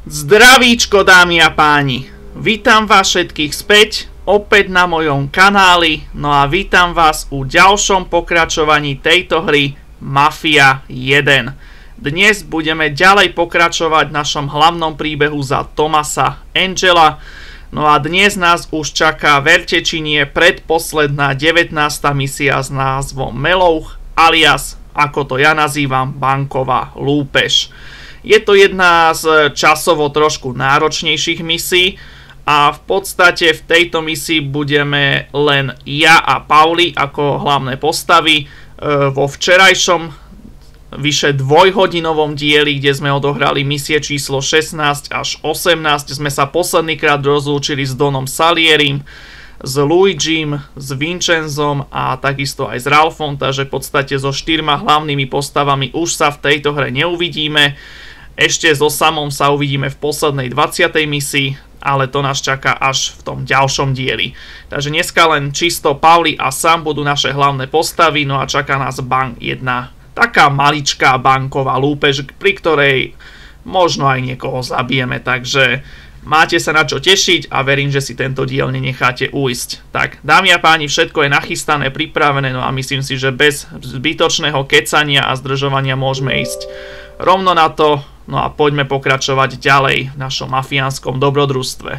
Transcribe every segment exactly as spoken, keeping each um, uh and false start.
Zdravíčko, dámy a páni, vítam vás všetkých späť, opäť na mojom kanáli, no a vítam vás u ďalšom pokračovaní tejto hry Mafia jeden. Dnes budeme ďalej pokračovať v našom hlavnom príbehu za Thomasa Angela, no a dnes nás už čaká, verte či nie, predposledná devätnásta misia s názvom Melouch, alias, ako to ja nazývam, banková lúpež. Je to jedna z časovo trošku náročnejších misií a v podstate v tejto misii budeme len ja a Pauli ako hlavné postavy. Vo včerajšom vyše dvojhodinovom dieli, kde sme odohrali misie číslo šestnásť až osemnásť, sme sa poslednýkrát rozlúčili s Donom Salierim, s Luigim, s Vincenzom a takisto aj s Ralphom, takže v podstate so štyrma hlavnými postavami už sa v tejto hre neuvidíme. Ešte so Samom sa uvidíme v poslednej dvadsiatej misii, ale to nás čaká až v tom ďalšom dieli. Takže dneska len čisto Pauli a Sam budú naše hlavné postavy, no a čaká nás bank jedna taká maličká banková lúpež, pri ktorej možno aj niekoho zabijeme, takže máte sa na čo tešiť a verím, že si tento diel nenecháte ujsť. Tak, dámy a páni, všetko je nachystané, pripravené, no a myslím si, že bez zbytočného kecania a zdržovania môžeme ísť rovno na to. No a poďme pokračovať ďalej v našom mafiánskom dobrodružstve.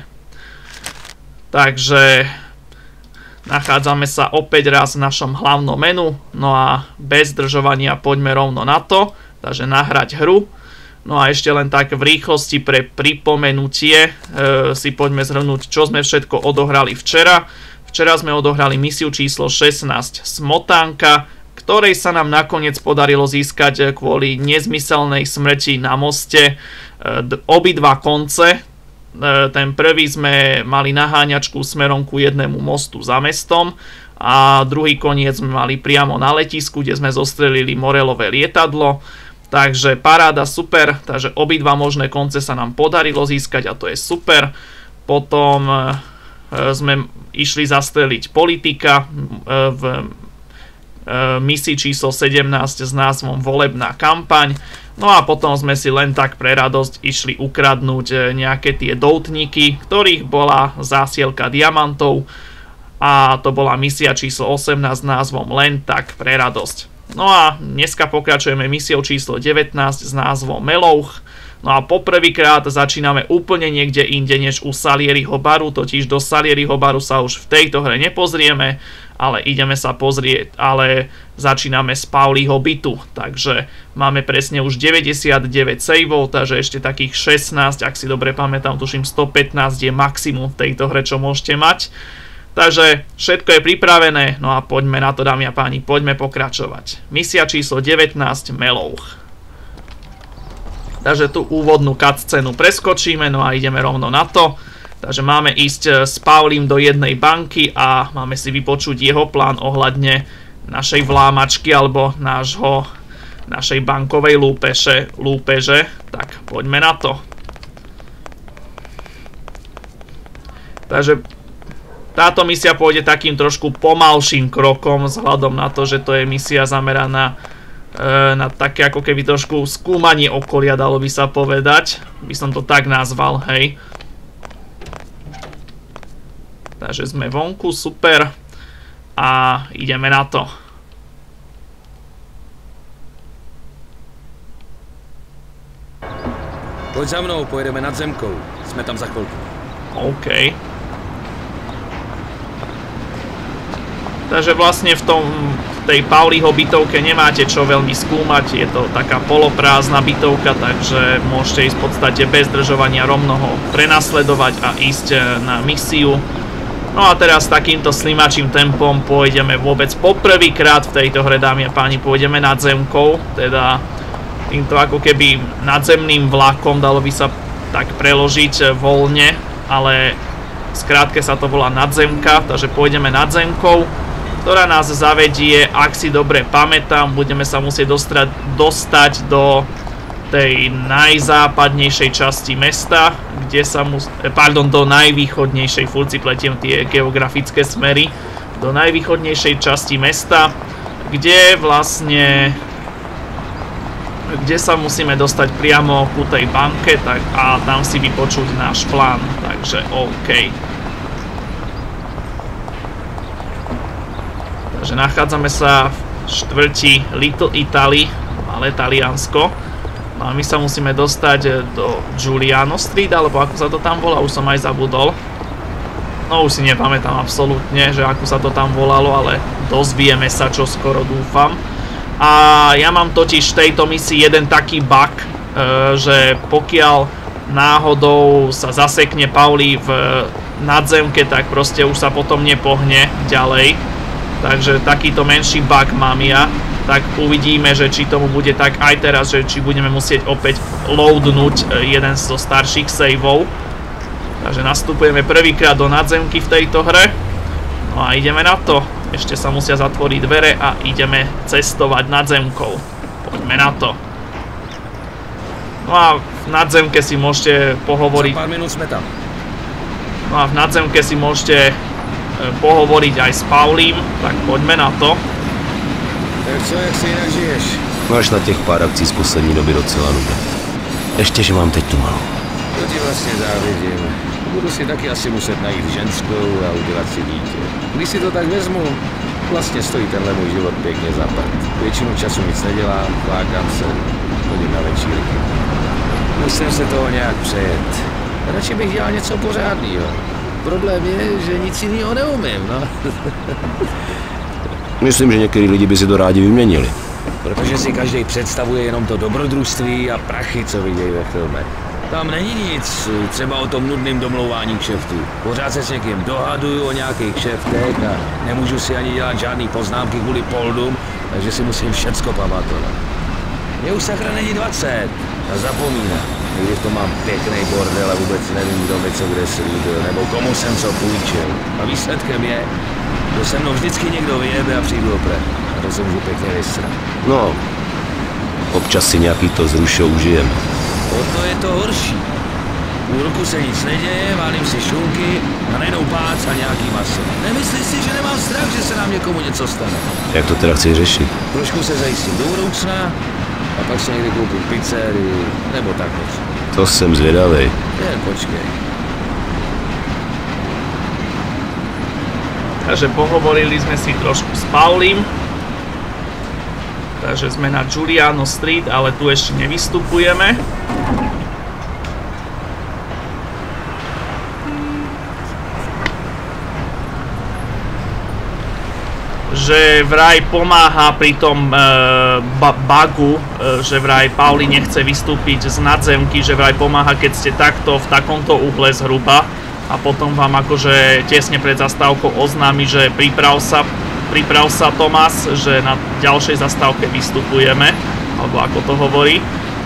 Takže nachádzame sa opäť raz v našom hlavnom menu. No a bez zdržovania poďme rovno na to. Takže nahrať hru. No a ešte len tak v rýchlosti pre pripomenutie e, si poďme zhrnúť, čo sme všetko odohrali včera. Včera sme odohrali misiu číslo šestnásť Smotánka, ktorej sa nám nakoniec podarilo získať kvôli nezmyselnej smrti na moste obidva konce. Ten prvý sme mali naháňačku smerom ku jednému mostu za mestom a druhý koniec sme mali priamo na letisku, kde sme zostrelili Morelové lietadlo. Takže paráda, super, takže obidva možné konce sa nám podarilo získať a to je super. Potom sme išli zastreliť politika v misii číslo sedemnásť s názvom Volebná kampaň. No a potom sme si len tak pre radosť išli ukradnúť nejaké tie doutníky, ktorých bola zásielka diamantov a to bola misia číslo osemnásť s názvom Len tak pre radosť. No a dneska pokračujeme misiou číslo devätnásť s názvom Melouch. No a poprvýkrát začíname úplne niekde inde než u Salieriho baru, totiž do Salieriho baru sa už v tejto hre nepozrieme, ale ideme sa pozrieť, ale začíname z Pauliho bytu, takže máme presne už deväťdesiatdeväť saveov, takže ešte takých šestnásť, ak si dobre pamätám, tuším stopätnásť je maximum v tejto hre, čo môžete mať. Takže všetko je pripravené, no a poďme na to, dámy a páni, poďme pokračovať. Misia číslo devätnásť Melouch. Takže tú úvodnú cutscénu preskočíme, no a ideme rovno na to. Takže máme ísť s Paulim do jednej banky a máme si vypočuť jeho plán ohľadne našej vlámačky alebo nášho, našej bankovej lúpeže, lúpeže. Tak poďme na to. Takže táto misia pôjde takým trošku pomalším krokom vzhľadom na to, že to je misia zameraná na také ako keby trošku skúmanie okolia, dalo by sa povedať. By som to tak nazval, hej. Takže sme vonku, super. A ideme na to. Poď za mnou, pojedeme nad zemkou. Sme tam za chvíľku. OK. Takže vlastne v tom tej Pauliho bytovke nemáte čo veľmi skúmať, je to taká poloprázdna bytovka, takže môžete ísť v podstate bez zdržovania rovno ho prenasledovať a ísť na misiu. No a teraz takýmto slimačím tempom pôjdeme vôbec poprvýkrát v tejto hre, dámy a páni, pôjdeme nad zemkou, teda týmto ako keby nadzemným vlakom, dalo by sa tak preložiť voľne, ale skrátke sa to volá nadzemka, takže pôjdeme nad zemkou, ktorá nás zavedie, ak si dobre pamätám, budeme sa musieť dostať, dostať do tej najzápadnejšej časti mesta, kde sa mus... pardon, do najvýchodnejšej, furt si pletiem tie geografické smery, do najvýchodnejšej časti mesta, kde vlastne kde sa musíme dostať priamo ku tej banke tak, a tam si vypočuť náš plán, takže OK. Takže nachádzame sa v štvrti Little Italy, malé Taliansko. No a my sa musíme dostať do Giuliano Street, alebo ako sa to tam volá, už som aj zabudol. No už si nepamätám absolútne, že ako sa to tam volalo, ale dozvieme sa čo skoro, dúfam. A ja mám totiž v tejto misii jeden taký bug, že pokiaľ náhodou sa zasekne Pauli v nadzemke, tak proste už sa potom nepohne ďalej. Takže takýto menší bug mám ja. Tak uvidíme, že či tomu bude tak aj teraz, že či budeme musieť opäť loadnúť jeden zo starších saveov. Takže nastupujeme prvýkrát do nadzemky v tejto hre. No a ideme na to. Ešte sa musia zatvoriť dvere a ideme cestovať nadzemkou. Poďme na to. No a v nadzemke si môžete pohovoriť... Za pár minút sme tam. No a v nadzemke si môžete pohovoriť aj s Paulím, tak poďme na to. Tak co, jak si jinak žiješ? Máš na těch pár akcí z poslední doby docela nudné. Ještě, že mám teď tu malou. To ti vlastně závidím. Budu si taky asi muset najít ženskou a udělat si dítě. Když si to tak vezmu, vlastně stojí tenhle můj život pěkně za prd. Většinu času nic nedělám, vlákám se, chodím na večírky. Musím se toho nějak přejet. Radši bych dělal něco pořádného. Problém je, že nic jiného neumím, no. Myslím, že některý lidi by si to rádi vyměnili. Protože si každý představuje jenom to dobrodružství a prachy, co vidějí ve filmech. Tam není nic, třeba o tom nudným domlouvání kšeftů. Pořád se s někým dohaduju o nějakých kšeftech a nemůžu si ani dělat žádný poznámky kvůli poldům, takže si musím všecko pamatovat. Mně už sakra není dvacet a zapomínám. Když to mám pěkný bordel a vůbec nevím, kdo mi co kde slíbil, nebo komu jsem co půjčil. A výsledkem je, že se mnou vždycky někdo vyjebe a přijdu opět. A to se můžu pěkně vysrat. No, občas si nějaký to zrušil užijeme. O to je to horší. Půl roku se nic neděje, válím si šunky a najednou pác a nějaký maso. Nemyslíš si, že nemám strach, že se nám někomu něco stane? Jak to teda chceš řešit? Trošku se zajistím do budoucna a pak si někdy koupím pizzerii nebo tak něco. To jsem zvědavej. Jen počkej. Takže pohovorili sme si trošku s Paulim. Takže sme na Giuliano Street, ale tu ešte nevystupujeme. Že vraj pomáha pri tom e, bugu, e, že vraj Pauli nechce vystúpiť z nadzemky, že vraj pomáha, keď ste takto v takomto uhle zhruba a potom vám akože tesne pred zastávkou oznámi, že priprav sa, priprav sa Tomás, že na ďalšej zastávke vystupujeme, alebo ako to hovorí.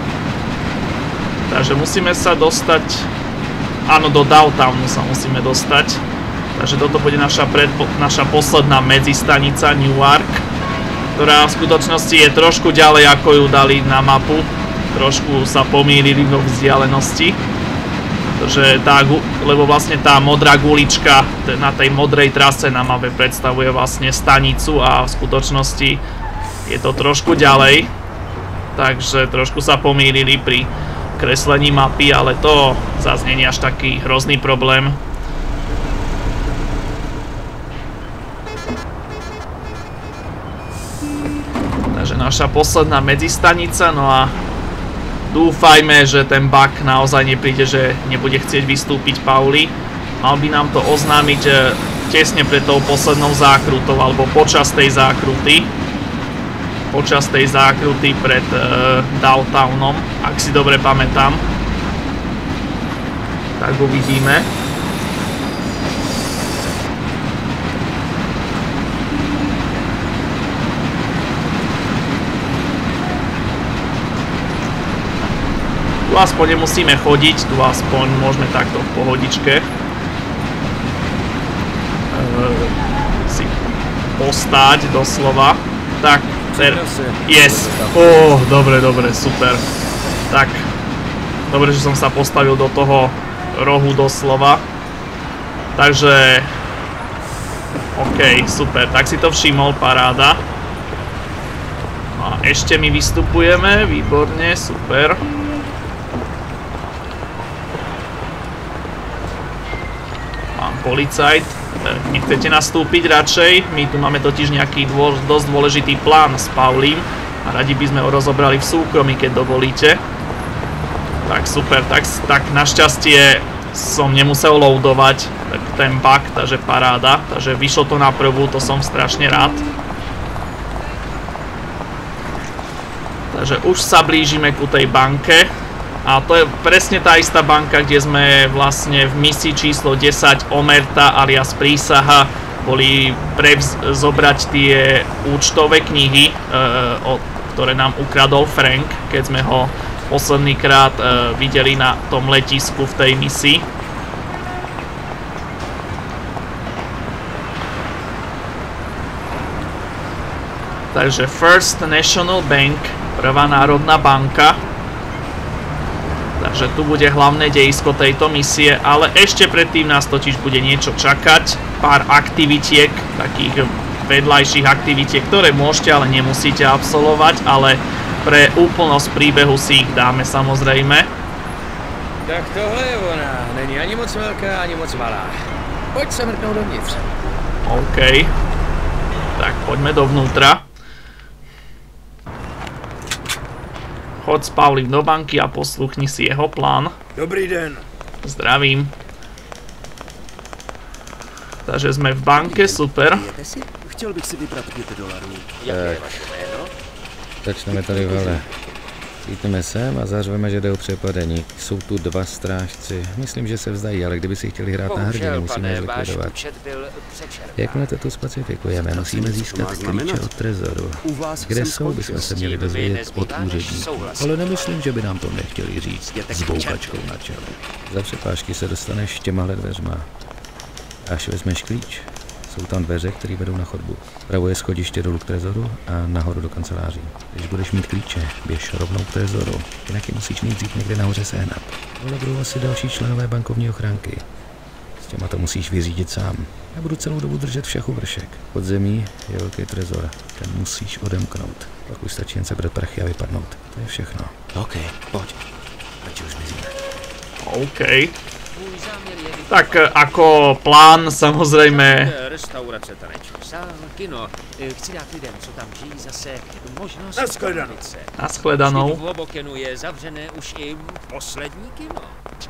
Takže musíme sa dostať, áno, do downtownu sa musíme dostať. Takže toto bude naša, predpo, naša posledná medzistanica Newark, ktorá v skutočnosti je trošku ďalej, ako ju dali na mapu. Trošku sa pomýlili vo vzdialenosti. Pretože tá, lebo vlastne tá modrá gulička na tej modrej trase na mape predstavuje vlastne stanicu a v skutočnosti je to trošku ďalej. Takže trošku sa pomýlili pri kreslení mapy, ale to zase nie je až taký hrozný problém. Takže naša posledná medzistanica, no a dúfajme, že ten bug naozaj nepríde, že nebude chcieť vystúpiť Pauli. Mal by nám to oznámiť tesne pred tou poslednou zákrutou, alebo počas tej zákruty. Počas tej zákruty pred uh, downtownom, ak si dobre pamätám. Tak uvidíme. Tu aspoň nemusíme chodiť, tu aspoň môžeme takto v pohodičke e, si postáť doslova. Tak, ter... yes. Oh, dobre, dobre, super. Tak, dobre, že som sa postavil do toho rohu doslova. Takže, OK, super, tak si to všimol, paráda. A a ešte my vystupujeme, výborne, super. Pán policajt, nechcete nastúpiť radšej? My tu máme totiž nejaký dô, dosť dôležitý plán s Paulim a radi by sme ho rozobrali v súkromí, keď dovolíte. Tak super, tak, tak našťastie som nemusel loadovať ten bug, takže paráda. Takže vyšlo to na prvú, to som strašne rád. Takže už sa blížime ku tej banke. A to je presne tá istá banka, kde sme vlastne v misii číslo desať Omerta alias Prísaha boli prevz zobrať tie účtové knihy, e, o, ktoré nám ukradol Frank, keď sme ho posledný krát e, videli na tom letisku v tej misii. Takže First National Bank, prvá národná banka. Takže tu bude hlavné dejisko tejto misie, ale ešte predtým nás totiž bude niečo čakať. Pár aktivitiek, takých vedľajších aktivitiek, ktoré môžete, ale nemusíte absolvovať, ale pre úplnosť príbehu si ich dáme samozrejme. Tak tohle je ona. Není ani moc veľká, ani moc malá. Poď sa mrknout dovnitř. OK. Tak poďme dovnútra. Choď s Paulim do banky a posluchni si jeho plán. Dobrý den. Zdravím. Takže sme v banke, super. Chtěl bych si vybrat pět dolarů. Tak. Začneme tady vele. Přijďme sem a zařveme, že jde o přepadení. Jsou tu dva strážci. Myslím, že se vzdají, ale kdyby si chtěli hrát na hrdinu, musíme je likvidovat. Jakmile to tu specifikujeme, musíme získat klíče od trezoru. Kde jsou, bychom se měli dozvědět od úředníků. Ale nemyslím, že by nám to nechtěli říct s bouchačkou na čele. Za přepážky se dostaneš těmahle dveřma. Až vezmeš klíč, jsou tam dveře, které vedou na chodbu. Pravo je schodiště dolů k trezoru a nahoru do kanceláří. Když budeš mít klíče, běž rovnou k trezoru, jinak je musíš nejdřív někde nahoře sehnat. Ale budou asi další členové bankovní ochránky. S těma to musíš vyřídit sám. Já budu celou dobu držet v šachu vršek. Pod zemí je velký trezor, ten musíš odemknout. Pak už stačí jen sebrat prachy a vypadnout. To je všechno. OK, pojď. Ať už zmizíme. OK. Tak ako plán, samozrejme. Restaurace taneč. Sál, kino. Chci dát lidem, co tam žijí, zase možnost... Naschledanou. Naschledanou. V Hobokenu je zavřené už i poslední kino.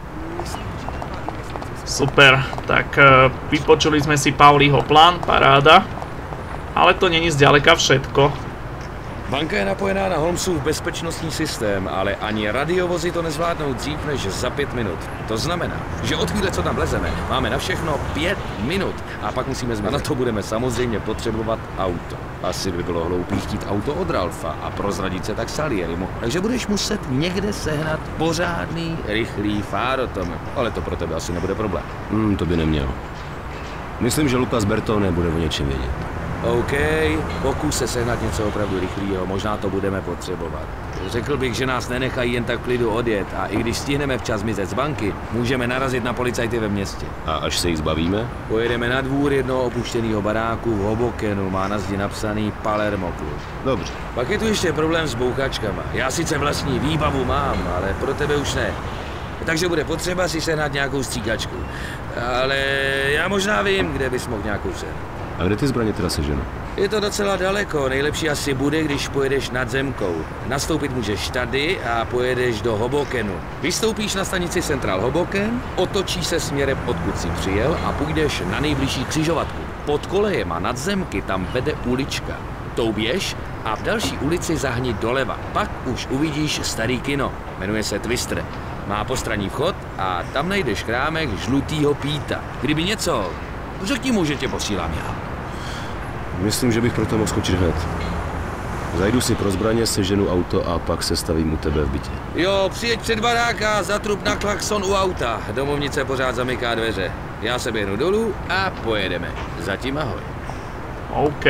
Super, tak vypočuli sme si Pauliho plán, paráda. Ale to není zďaleka všetko. Banka je napojená na Holmesův bezpečnostní systém, ale ani radiovozy to nezvládnou dřív než za pět minut. To znamená, že od chvíle, co tam lezeme, máme na všechno pět minut a pak musíme zmizet. A na to budeme samozřejmě potřebovat auto. Asi by bylo hloupý chtít auto od Ralfa a prozradit se tak Salierimu. Takže budeš muset někde sehnat pořádný, rychlý fáro, Tom. Ale to pro tebe asi nebude problém. Hmm, to by neměl. Myslím, že Lucas Bertone bude o něčem vědět. OK, pokus se sehnat něco opravdu rychlého, možná to budeme potřebovat. Řekl bych, že nás nenechají jen tak v klidu odjet a i když stihneme včas zmizet z banky, můžeme narazit na policajty ve městě. A až se jich zbavíme? Pojedeme na dvůr jednoho opuštěného baráku v Hobokenu, má na zdi napsaný Palermo Club. Dobře. Pak je tu ještě problém s bouchačkama. Já sice vlastní výbavu mám, ale pro tebe už ne. Takže bude potřeba si sehnat nějakou stříkačku. Ale já možná vím, kde bys mohl nějakou sehnat. A kde ty zbraně teda seženu? Je to docela daleko, nejlepší asi bude, když pojedeš nad zemkou. Nastoupit můžeš tady a pojedeš do Hobokenu. Vystoupíš na stanici Central Hoboken, otočíš se směrem, odkud jsi přijel a půjdeš na nejbližší křižovatku. Pod kolejema nad zemky tam vede ulička. Tou běž a v další ulici zahni doleva. Pak už uvidíš starý kino. Jmenuje se Twister. Má postranní vchod a tam najdeš krámek žlutýho Píta. Kdyby něco, řekni mu, že tě posílám já. Myslím, že bych proto mohl skočit hned. Zajdu si pro zbraně, seženu auto a pak se stavím u tebe v bytě. Jo, přijeď před barák a zatrup na klakson u auta. Domovnice pořád zamyká dveře. Já se běhnu dolů a pojedeme. Zatím ahoj. OK.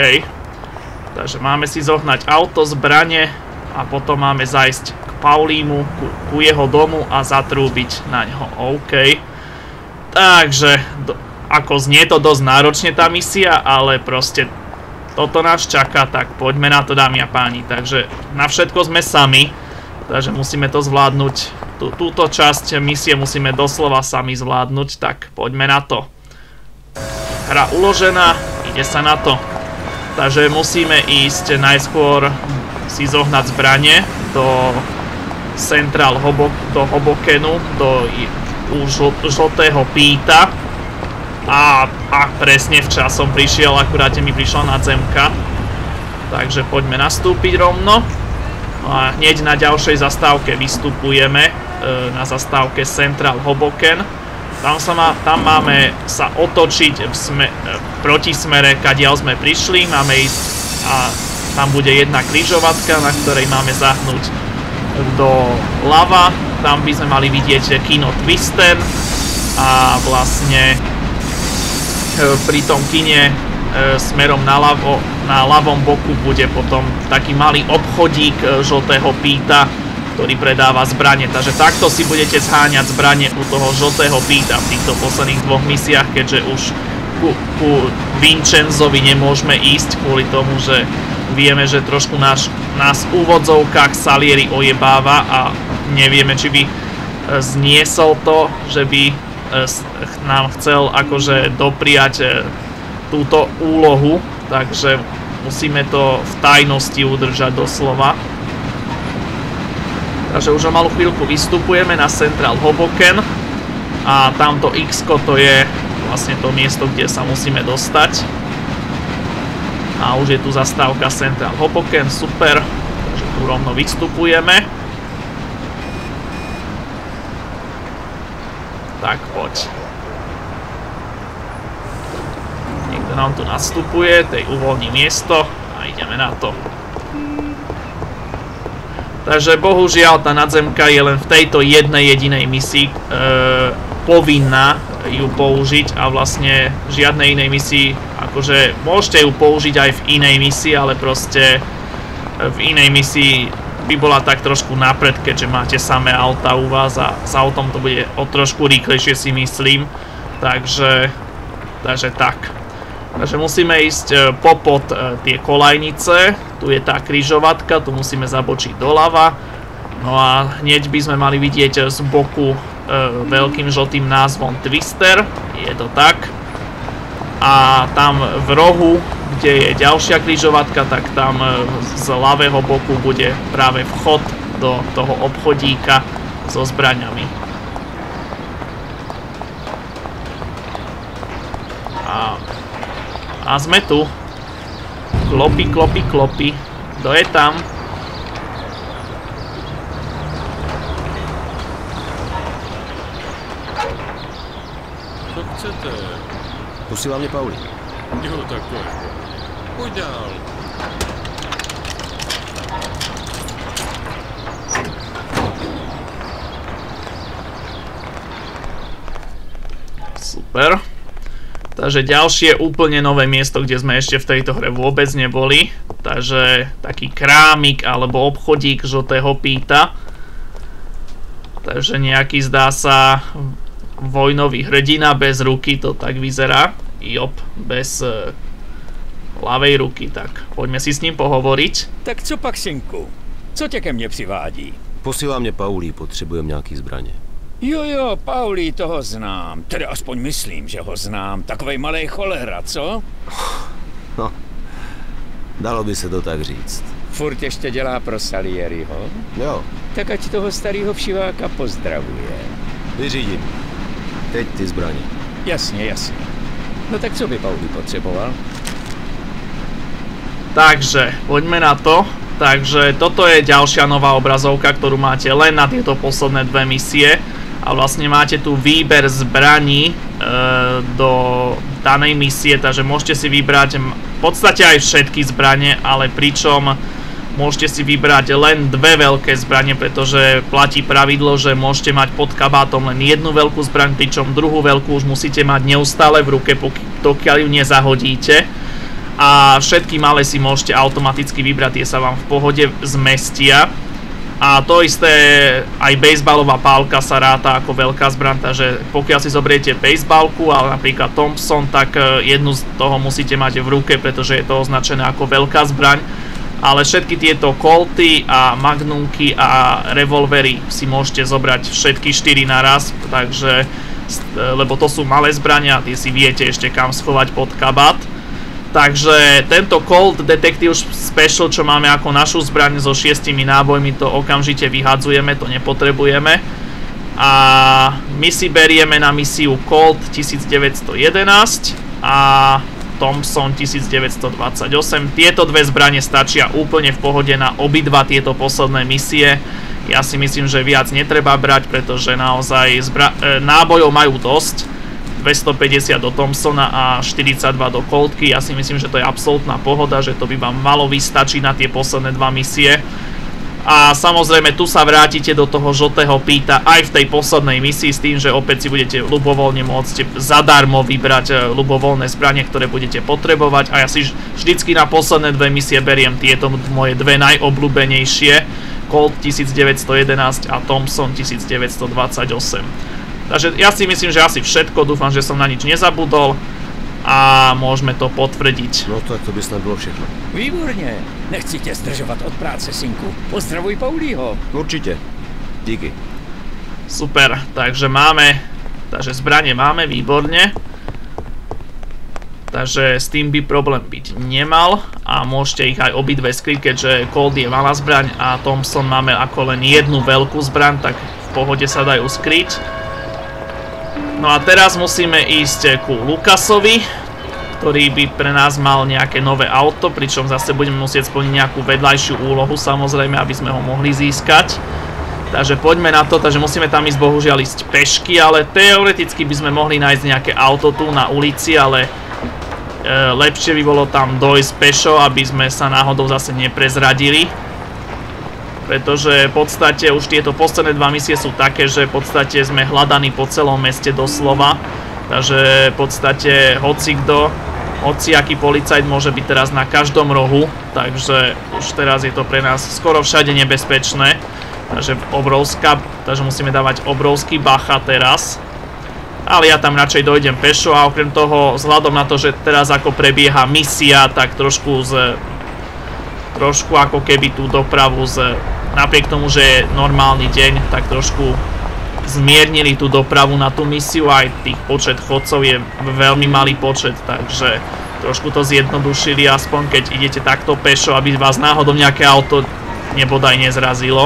Takže máme si zohnať auto, zbrane a potom máme zajsť k Paulímu, ku, ku jeho domu a zatrúbiť na ňo. OK. Takže, do, ako znie to dosť náročne tá misia, ale proste toto nás čaká, tak poďme na to, dámy a páni. Takže na všetko sme sami, takže musíme to zvládnuť. Tú, túto časť misie musíme doslova sami zvládnuť, tak poďme na to. Hra uložená, ide sa na to. Takže musíme ísť najskôr si zohnať zbranie do Central Hobok, do Hobokenu, do žltého píta. A, a presne včas som prišiel, akurát mi prišla nadzemka. Takže poďme nastúpiť rovno. No a hneď na ďalšej zastávke vystupujeme, e, na zastávke Central Hoboken. Tam, sa má, tam máme sa otočiť v sme, e, proti smere, kadiaľ sme prišli. Máme ísť a tam bude jedna križovatka, na ktorej máme zahnúť do ľava. Tam by sme mali vidieť kino Twister a vlastne pri tom kine e, smerom na, ľavo, na ľavom boku bude potom taký malý obchodík e, žltého píta, ktorý predáva zbranie. Takže takto si budete zháňať zbranie u toho žltého píta v týchto posledných dvoch misiách, keďže už ku, ku Vincenzovi nemôžeme ísť kvôli tomu, že vieme, že trošku náš, nás v úvodzovkách Salieri ojebáva a nevieme, či by zniesol to, že by nám chcel akože dopriať túto úlohu, takže musíme to v tajnosti udržať doslova. Takže už o malú chvíľku vystupujeme na Central Hoboken a tamto X-ko to je vlastne to miesto, kde sa musíme dostať. A už je tu zastávka Central Hoboken, super, takže tu rovno vystupujeme. Tak poď. Niekto nám tu nastupuje, tej uvoľní miesto a ideme na to. Takže bohužiaľ tá nadzemka je len v tejto jednej jedinej misii e, povinná ju použiť a vlastne žiadnej inej misii, akože môžete ju použiť aj v inej misii, ale proste v inej misii by bola tak trošku napred, keďže máte samé auta u vás a s autom to bude o trošku rýchlejšie, si myslím. Takže, takže tak. Takže musíme ísť popod tie kolajnice. Tu je tá križovatka, tu musíme zabočiť doľava. No a hneď by sme mali vidieť z boku e, veľkým žltým názvom Twister. Je to tak. A tam v rohu, kde je ďalšia križovatka, tak tam z ľavého boku bude práve vchod do toho obchodíka so zbraňami. A, a sme tu. Klopy, klopy, klopy. Kto je tam? Co chcete? Posílá mě Pauli. Jo, takhle. Pojď dál. Super. Takže ďalšie úplne nové miesto, kde sme ešte v tejto hre vôbec neboli. Takže taký krámik alebo obchodík žltého píta. Takže nejaký, zdá sa, vojnový hrdina bez ruky, to tak vyzerá. Jop, bez uh, ľavej ruky, tak poďme si s ním pohovoriť. Tak co pak, synku? Co tě ke mně přivádí? Posílá mě Pauli, potřebujeme nějaký zbraně. Jo, jo, Pauli, toho znám. Tedy aspoň myslím, že ho znám. Takovej malej cholera, co? No, dalo by se to tak říct. Furt ještě dělá pro Salieriho? Jo. Tak ať toho starého všiváka pozdravuje. Vyřídím. Teď ty zbraně. Jasně, jasně. No tak co by Pauli potřeboval? Takže, poďme na to. Takže toto je ďalšia nová obrazovka, ktorú máte len na tieto posledné dve misie. A vlastne máte tu výber zbraní e, do danej misie, takže môžete si vybrať v podstate aj všetky zbranie, ale pričom môžete si vybrať len dve veľké zbranie, pretože platí pravidlo, že môžete mať pod kabátom len jednu veľkú zbraň, pričom druhú veľkú už musíte mať neustále v ruke, pokiaľ ju nezahodíte. A všetky malé si môžete automaticky vybrať, tie sa vám v pohode zmestia. A to isté, aj bejsbalová pálka sa ráta ako veľká zbraň, takže pokiaľ si zoberiete bejsbalku, ale napríklad Thompson, tak jednu z toho musíte mať v ruke, pretože je to označené ako veľká zbraň. Ale všetky tieto Colty a Magnumky a revolvery si môžete zobrať všetky štyri naraz, takže, lebo to sú malé zbrania a tie si viete ešte kam schovať pod kabát. Takže tento Colt Detective Special, čo máme ako našu zbraň so šiestimi nábojmi, to okamžite vyhadzujeme, to nepotrebujeme. A my si berieme na misiu Colt tisícdeväťsto jedenásť a Thompson tisícdeväťsto dvadsaťosem. Tieto dve zbrane stačia úplne v pohode na obidva tieto posledné misie. Ja si myslím, že viac netreba brať, pretože naozaj nábojov majú dosť. dvestopäťdesiat do Thompsona a štyridsaťdva do Coltky. Ja si myslím, že to je absolútna pohoda, že to by vám malo vystačiť na tie posledné dva misie. A samozrejme tu sa vrátite do toho žltého píta aj v tej poslednej misii s tým, že opäť si budete ľubovoľne môcť zadarmo vybrať ľubovoľné zbranie, ktoré budete potrebovať. A ja si vždycky na posledné dve misie beriem tieto moje dve najobľúbenejšie. Colt tisícdeväťsto jedenásť a Thompson tisícdeväťsto dvadsaťosem. Takže ja si myslím, že asi všetko, dúfam, že som na nič nezabudol a môžeme to potvrdiť. No tak to by snad bylo všechno. Výborně, nechci tě zdržovat od práce, synku. Pozdravuj Paulího. Určitě. Díky. Super, takže máme, takže zbranie máme, výborne. Takže s tým by problém byť nemal a môžete ich aj obidve skryť, keďže Colt je malá zbraň a Thompson máme ako len jednu veľkú zbraň, tak v pohode sa dajú skryť. No a teraz musíme ísť ku Lucasovi, ktorý by pre nás mal nejaké nové auto, pričom zase budeme musieť splniť nejakú vedľajšiu úlohu, samozrejme, aby sme ho mohli získať. Takže poďme na to, takže musíme tam ísť bohužiaľ ísť pešky, ale teoreticky by sme mohli nájsť nejaké auto tu na ulici, ale e, lepšie by bolo tam dojsť pešo, aby sme sa náhodou zase neprezradili. Pretože v podstate už tieto posledné dva misie sú také, že v podstate sme hľadaní po celom meste doslova. Takže v podstate hocikdo, hociaký policajt môže byť teraz na každom rohu. Takže už teraz je to pre nás skoro všade nebezpečné. Takže obrovská, takže musíme dávať obrovský bacha teraz. Ale ja tam radšej dojdem pešo a okrem toho, vzhľadom na to, že teraz ako prebieha misia, tak trošku z... trošku ako keby tú dopravu z... napriek tomu, že je normálny deň, tak trošku zmiernili tú dopravu na tú misiu, aj tých počet chodcov je veľmi malý počet, takže trošku to zjednodušili, aspoň keď idete takto pešo, aby vás náhodou nejaké auto nebodaj nezrazilo.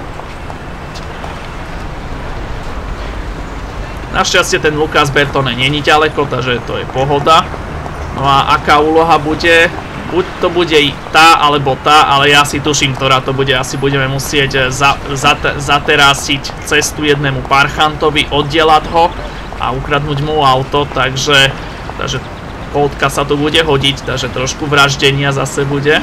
Našťastie ten Lucas Bertone není ďaleko, takže to je pohoda. No a aká úloha bude? Buď to bude tá, alebo tá, ale ja si tuším, ktorá to bude. Asi budeme musieť za, za, zaterásiť cestu jednému parchantovi, oddelať ho a ukradnúť mu auto, takže, takže Coltka sa tu bude hodiť, takže trošku vraždenia zase bude.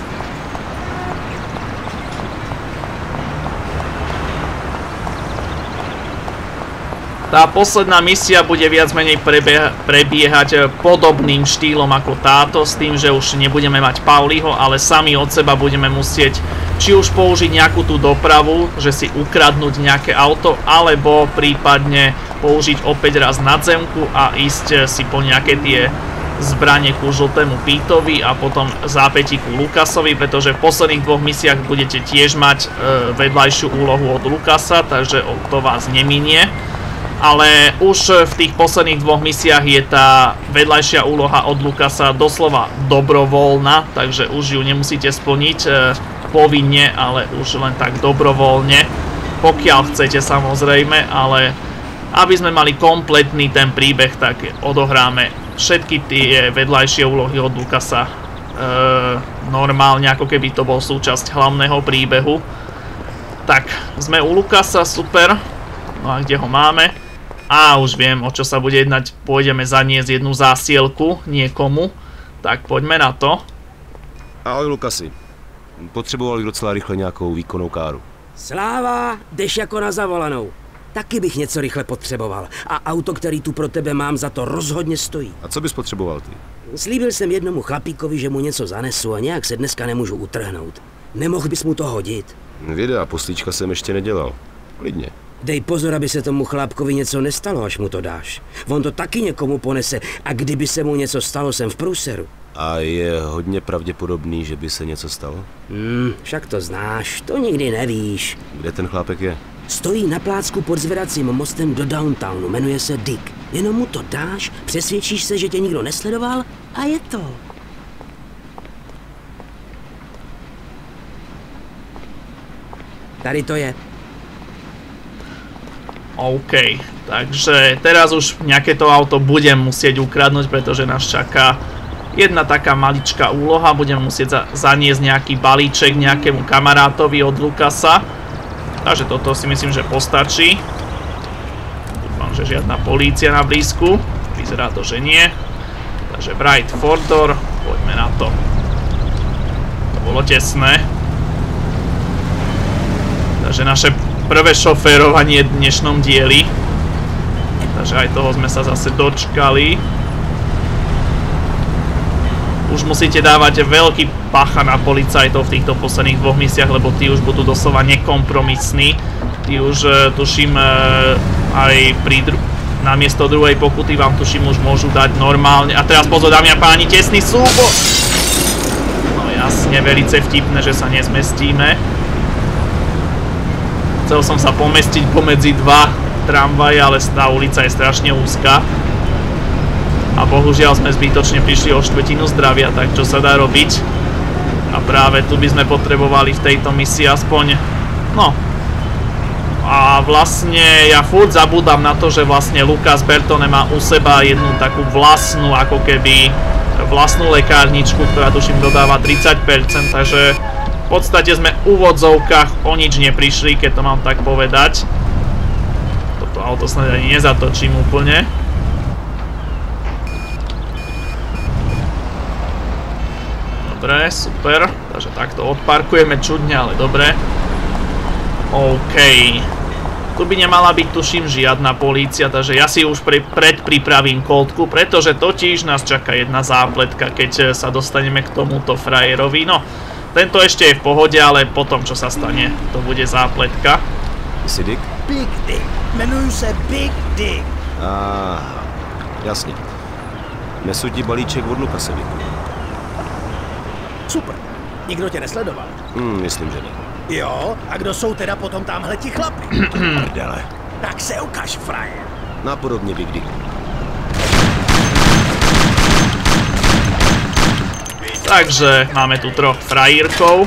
Tá posledná misia bude viac menej prebieha, prebiehať podobným štýlom ako táto, s tým, že už nebudeme mať Pauliho, ale sami od seba budeme musieť či už použiť nejakú tú dopravu, že si ukradnúť nejaké auto, alebo prípadne použiť opäť raz nadzemku a ísť si po nejaké tie zbranie ku žltému Pítovi a potom zápätí ku Lucasovi, pretože v posledných dvoch misiách budete tiež mať e, vedľajšiu úlohu od Lucasa, takže to vás neminie. Ale už v tých posledných dvoch misiách je tá vedľajšia úloha od Lucasa doslova dobrovoľná, takže už ju nemusíte splniť e, povinne, ale už len tak dobrovoľne, pokiaľ chcete samozrejme, ale aby sme mali kompletný ten príbeh, tak odohráme všetky tie vedľajšie úlohy od Lucasa e, normálne, ako keby to bol súčasť hlavného príbehu. Tak, sme u Lucasa, super. No a kde ho máme? A už viem, o čo sa bude jednať. Pôjdeme zaniesť jednu zásielku niekomu. Tak poďme na to. Ahoj Lukasi. Potřeboval bych docela rychle nějakou výkonnou káru. Sláva, jdeš jako na zavolanou. Taky bych něco rychle potřeboval. A auto, který tu pro tebe mám, za to rozhodně stojí. A co bys potřeboval ty? Slíbil jsem jednomu chlapíkovi, že mu něco zanesu a nějak se dneska nemůžu utrhnout. Nemohl bys mu to hodit? Videa poslíčka jsem ještě nedělal. Klidně. Dej pozor, aby se tomu chlápkovi něco nestalo, až mu to dáš. On to taky někomu ponese a kdyby se mu něco stalo, jsem v průseru. A je hodně pravděpodobný, že by se něco stalo? Hmm, však to znáš, to nikdy nevíš. Kde ten chlápek je? Stojí na plácku pod zvedacím mostem do downtownu, jmenuje se Dick. Jenom mu to dáš, přesvědčíš se, že tě nikdo nesledoval a je to. Tady to je. OK, takže teraz už nejaké to auto budem musieť ukradnúť, pretože nás čaká jedna taká maličká úloha. Budem musieť za zaniesť nejaký balíček nejakému kamarátovi od Lukasa. Takže toto si myslím, že postačí. Dúfam, že žiadna polícia na blízku. Vyzerá to, že nie. Takže Bright Fordor, poďme na to. To bolo tesné. Takže naše prvé šoférovanie v dnešnom dieli. Takže aj toho sme sa zase dočkali. Už musíte dávať veľký pacha na policajtov v týchto posledných dvoch misiách, lebo tí už budú doslova nekompromisní. Tí už, tuším, aj pri dru- namiesto druhej pokuty vám tuším už môžu dať normálne. A teraz pozor, dámy a páni, tesný súboj! No jasne, velice vtipné, že sa nezmestíme. Chcel som sa pomestiť pomedzi dva tramvaje, ale tá ulica je strašne úzka. A bohužiaľ sme zbytočne prišli o štvrtinu zdravia, tak čo sa dá robiť? A práve tu by sme potrebovali v tejto misii aspoň... No. A vlastne ja furt zabúdam na to, že vlastne Lucas Bertone má u seba jednu takú vlastnú, ako keby vlastnú lekárničku, ktorá tuším dodáva tridsať percent, takže... V podstate sme v úvodzovkách o nič neprišli, keď to mám tak povedať. Toto auto snad ani nezatočím úplne. Dobre, super. Takže takto odparkujeme čudne, ale dobre. OK. Tu by nemala byť, tuším, žiadna polícia, takže ja si už pre, predpripravím koltku, pretože totiž nás čaká jedna zápletka, keď sa dostaneme k tomuto frajerovi. No. Tento ešte je v pohode, ale potom, čo sa stane, to bude zápletka. Jsi Dick? Big Dick. Jmenuji se Big Dick. Aha, jasně. Nesu ti balíček od Lukasovi. Super. Nikdo tě nesledoval? Hmm, myslím, že ne. Jo? A kdo jsou teda potom tamhle ti chlapi? Prdele. Tak se ukaž, frajer. Napodobně Big Dick. Takže máme tu troch frajírkov.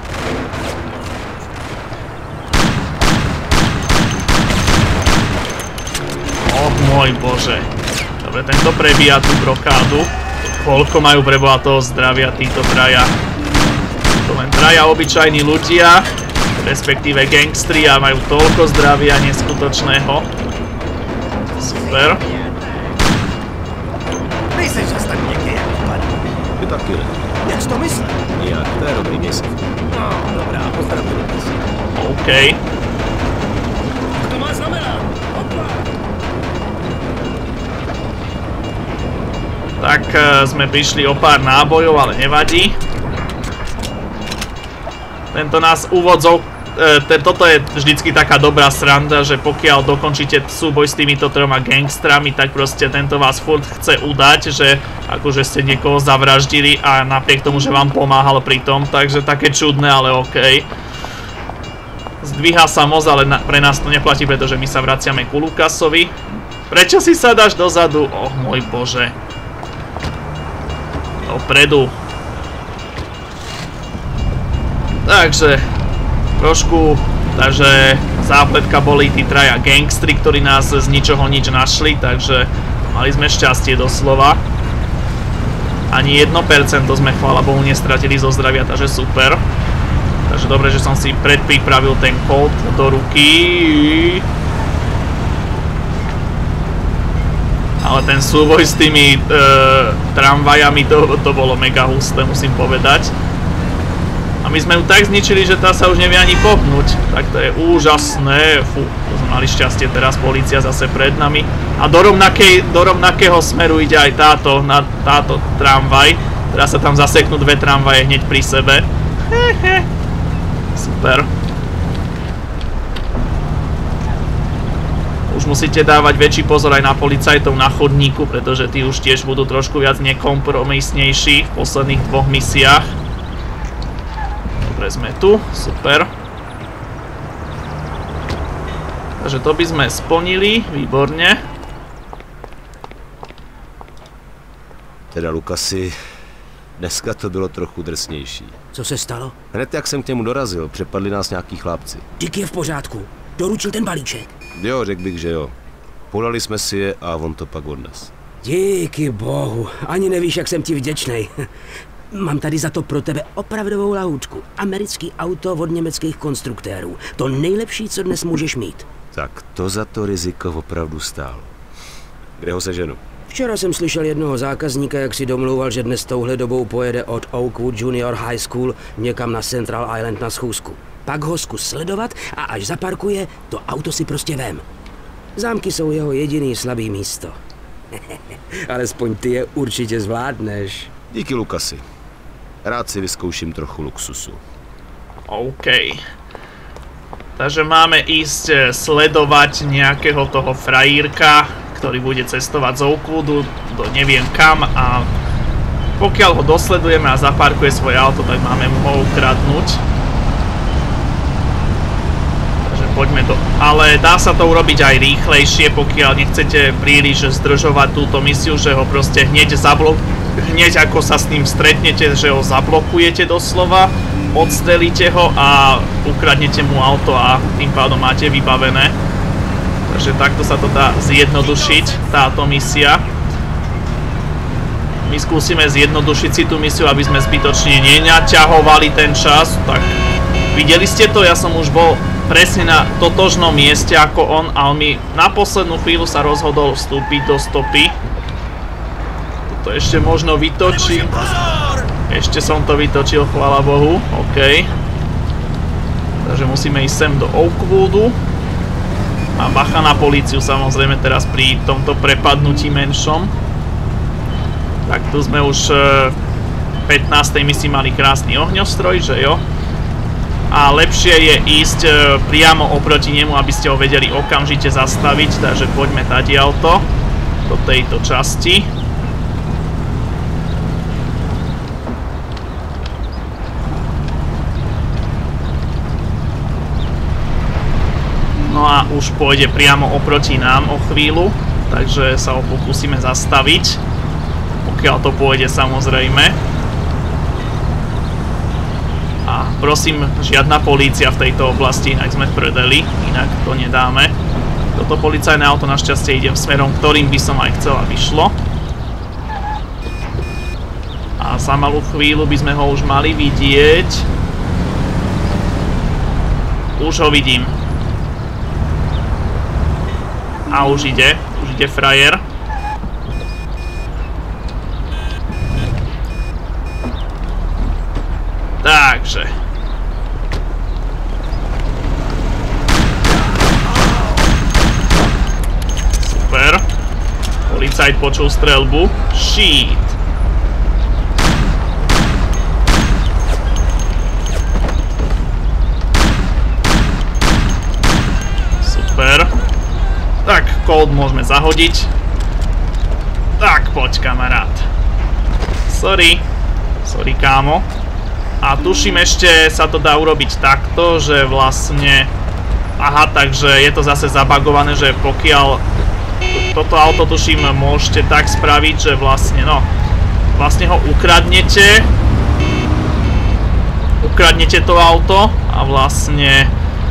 Oh môj bože. Dobre, tento prebíja tú blokádu. Koľko majú preboha toho zdravia títo traja? To len traja obyčajní ľudia, respektíve gangstri a majú toľko zdravia neskutočného. Super. Nejseš zas tak někdy jak vypadá. Ty taky ne. Jak jsi to myslel? Nijak, to je dobrý měsíc. No, dobrá, pozdravuju. OK. To má znamená. Hopla. Tak sme prišli o pár nábojov, ale nevadí. Tento nás úvodzov... E, toto je vždycky taká dobrá sranda, že pokiaľ dokončíte súboj s týmito troma gangstrami, tak proste tento vás furt chce udať, že akože ste niekoho zavraždili a napriek tomu, že vám pomáhal pri tom, takže také čudné, ale okej. Zdvíha sa moc, ale na, pre nás to neplatí, pretože my sa vraciame ku Lukasovi. Prečo si sa dáš dozadu? Oh môj bože. Dopredu. Takže... Trošku, takže zápletka boli tí traja gangstri, ktorí nás z ničoho nič našli, takže mali sme šťastie doslova. Ani jedno percento sme, chvála Bohu, nestratili zo zdravia, takže super. Takže dobre, že som si predpripravil ten Colt do ruky. Ale ten súboj s tými e, tramvajami, to, to bolo mega husté, musím povedať. A my sme ju tak zničili, že tá sa už nevie ani pohnúť. Tak to je úžasné. Fú, to sme mali šťastie teraz, polícia zase pred nami. A do, rovnakej, do rovnakého smeru ide aj táto, na, táto tramvaj. Teraz sa tam zaseknú dve tramvaje hneď pri sebe. Hehe. Super. Už musíte dávať väčší pozor aj na policajtov na chodníku, pretože tí už tiež budú trošku viac nekompromisnejší v posledných dvoch misiách. Dobre, sme tu. Super. Takže to by sme splnili. Výborne. Teda, Lukasi, dneska to bylo trochu drsnější. Co se stalo? Hned jak jsem k němu dorazil, přepadli nás nějaký chlápci. Dick je v pořádku. Doručil ten balíček. Jo, řekl bych, že jo. Podali jsme si je a on to pak odnes. Díky bohu, ani nevíš, jak jsem ti vděčnej. Mám tady za to pro tebe opravdovou lahůdku. Americký auto od německých konstruktérů. To nejlepší, co dnes můžeš mít. Tak to za to riziko opravdu stálo. Kde ho seženu? Včera jsem slyšel jednoho zákazníka, jak si domlouval, že dnes touhle dobou pojede od Oakwood Junior High School někam na Central Island na schůzku. Pak ho zkus sledovat a až zaparkuje, to auto si prostě vem. Zámky jsou jeho jediný slabý místo. Alespoň ty je určitě zvládneš. Díky, Lukasi. Rád si vyzkouším trochu luxusu. OK. Takže máme ísť sledovať nejakého toho frajírka, ktorý bude cestovať z Oakwoodu do neviem kam a pokiaľ ho dosledujeme a zaparkuje svoje auto, tak máme mu ho ukradnúť. Takže poďme do... Ale dá sa to urobiť aj rýchlejšie, pokiaľ nechcete príliš zdržovať túto misiu, že ho proste hneď zablok... Hneď ako sa s ním stretnete, že ho zablokujete doslova, odstrelíte ho a ukradnete mu auto a tým pádom máte vybavené. Takže takto sa to dá zjednodušiť, táto misia. My skúsime zjednodušiť si tú misiu, aby sme zbytočne nenaťahovali ten čas. Tak videli ste to? Ja som už bol presne na totožnom mieste ako on a on mi na poslednú chvíľu sa rozhodol vstúpiť do stopy. Toto ešte možno vytočím. Ešte som to vytočil, chvála Bohu. OK. Takže musíme ísť sem do Oakwoodu. A bacha na políciu samozrejme teraz pri tomto prepadnutí menšom. Tak tu sme už v pätnástej misii mali krásny ohňostroj, že jo? A lepšie je ísť priamo oproti nemu, aby ste ho vedeli okamžite zastaviť. Takže poďme tadiaľto do tejto časti. No a už pôjde priamo oproti nám o chvíľu, takže sa ho pokúsime zastaviť, pokiaľ to pôjde samozrejme. A prosím, žiadna polícia v tejto oblasti, inak sme v prdeli, inak to nedáme. Toto policajné auto našťastie idem smerom, ktorým by som aj chcel, aby šlo. A za malú chvíľu by sme ho už mali vidieť. Už ho vidím. A už ide, už ide frajer. Takže. Super. Policajt počul streľbu. Shit. Super. Tak, kód môžeme zahodiť. Tak, poď, kamarát. Sorry. Sorry, kámo. A tuším, ešte sa to dá urobiť takto, že vlastne... Aha, takže je to zase zabagované, že pokiaľ... Toto auto, tuším, môžete tak spraviť, že vlastne, no... Vlastne ho ukradnete. Ukradnete to auto a vlastne...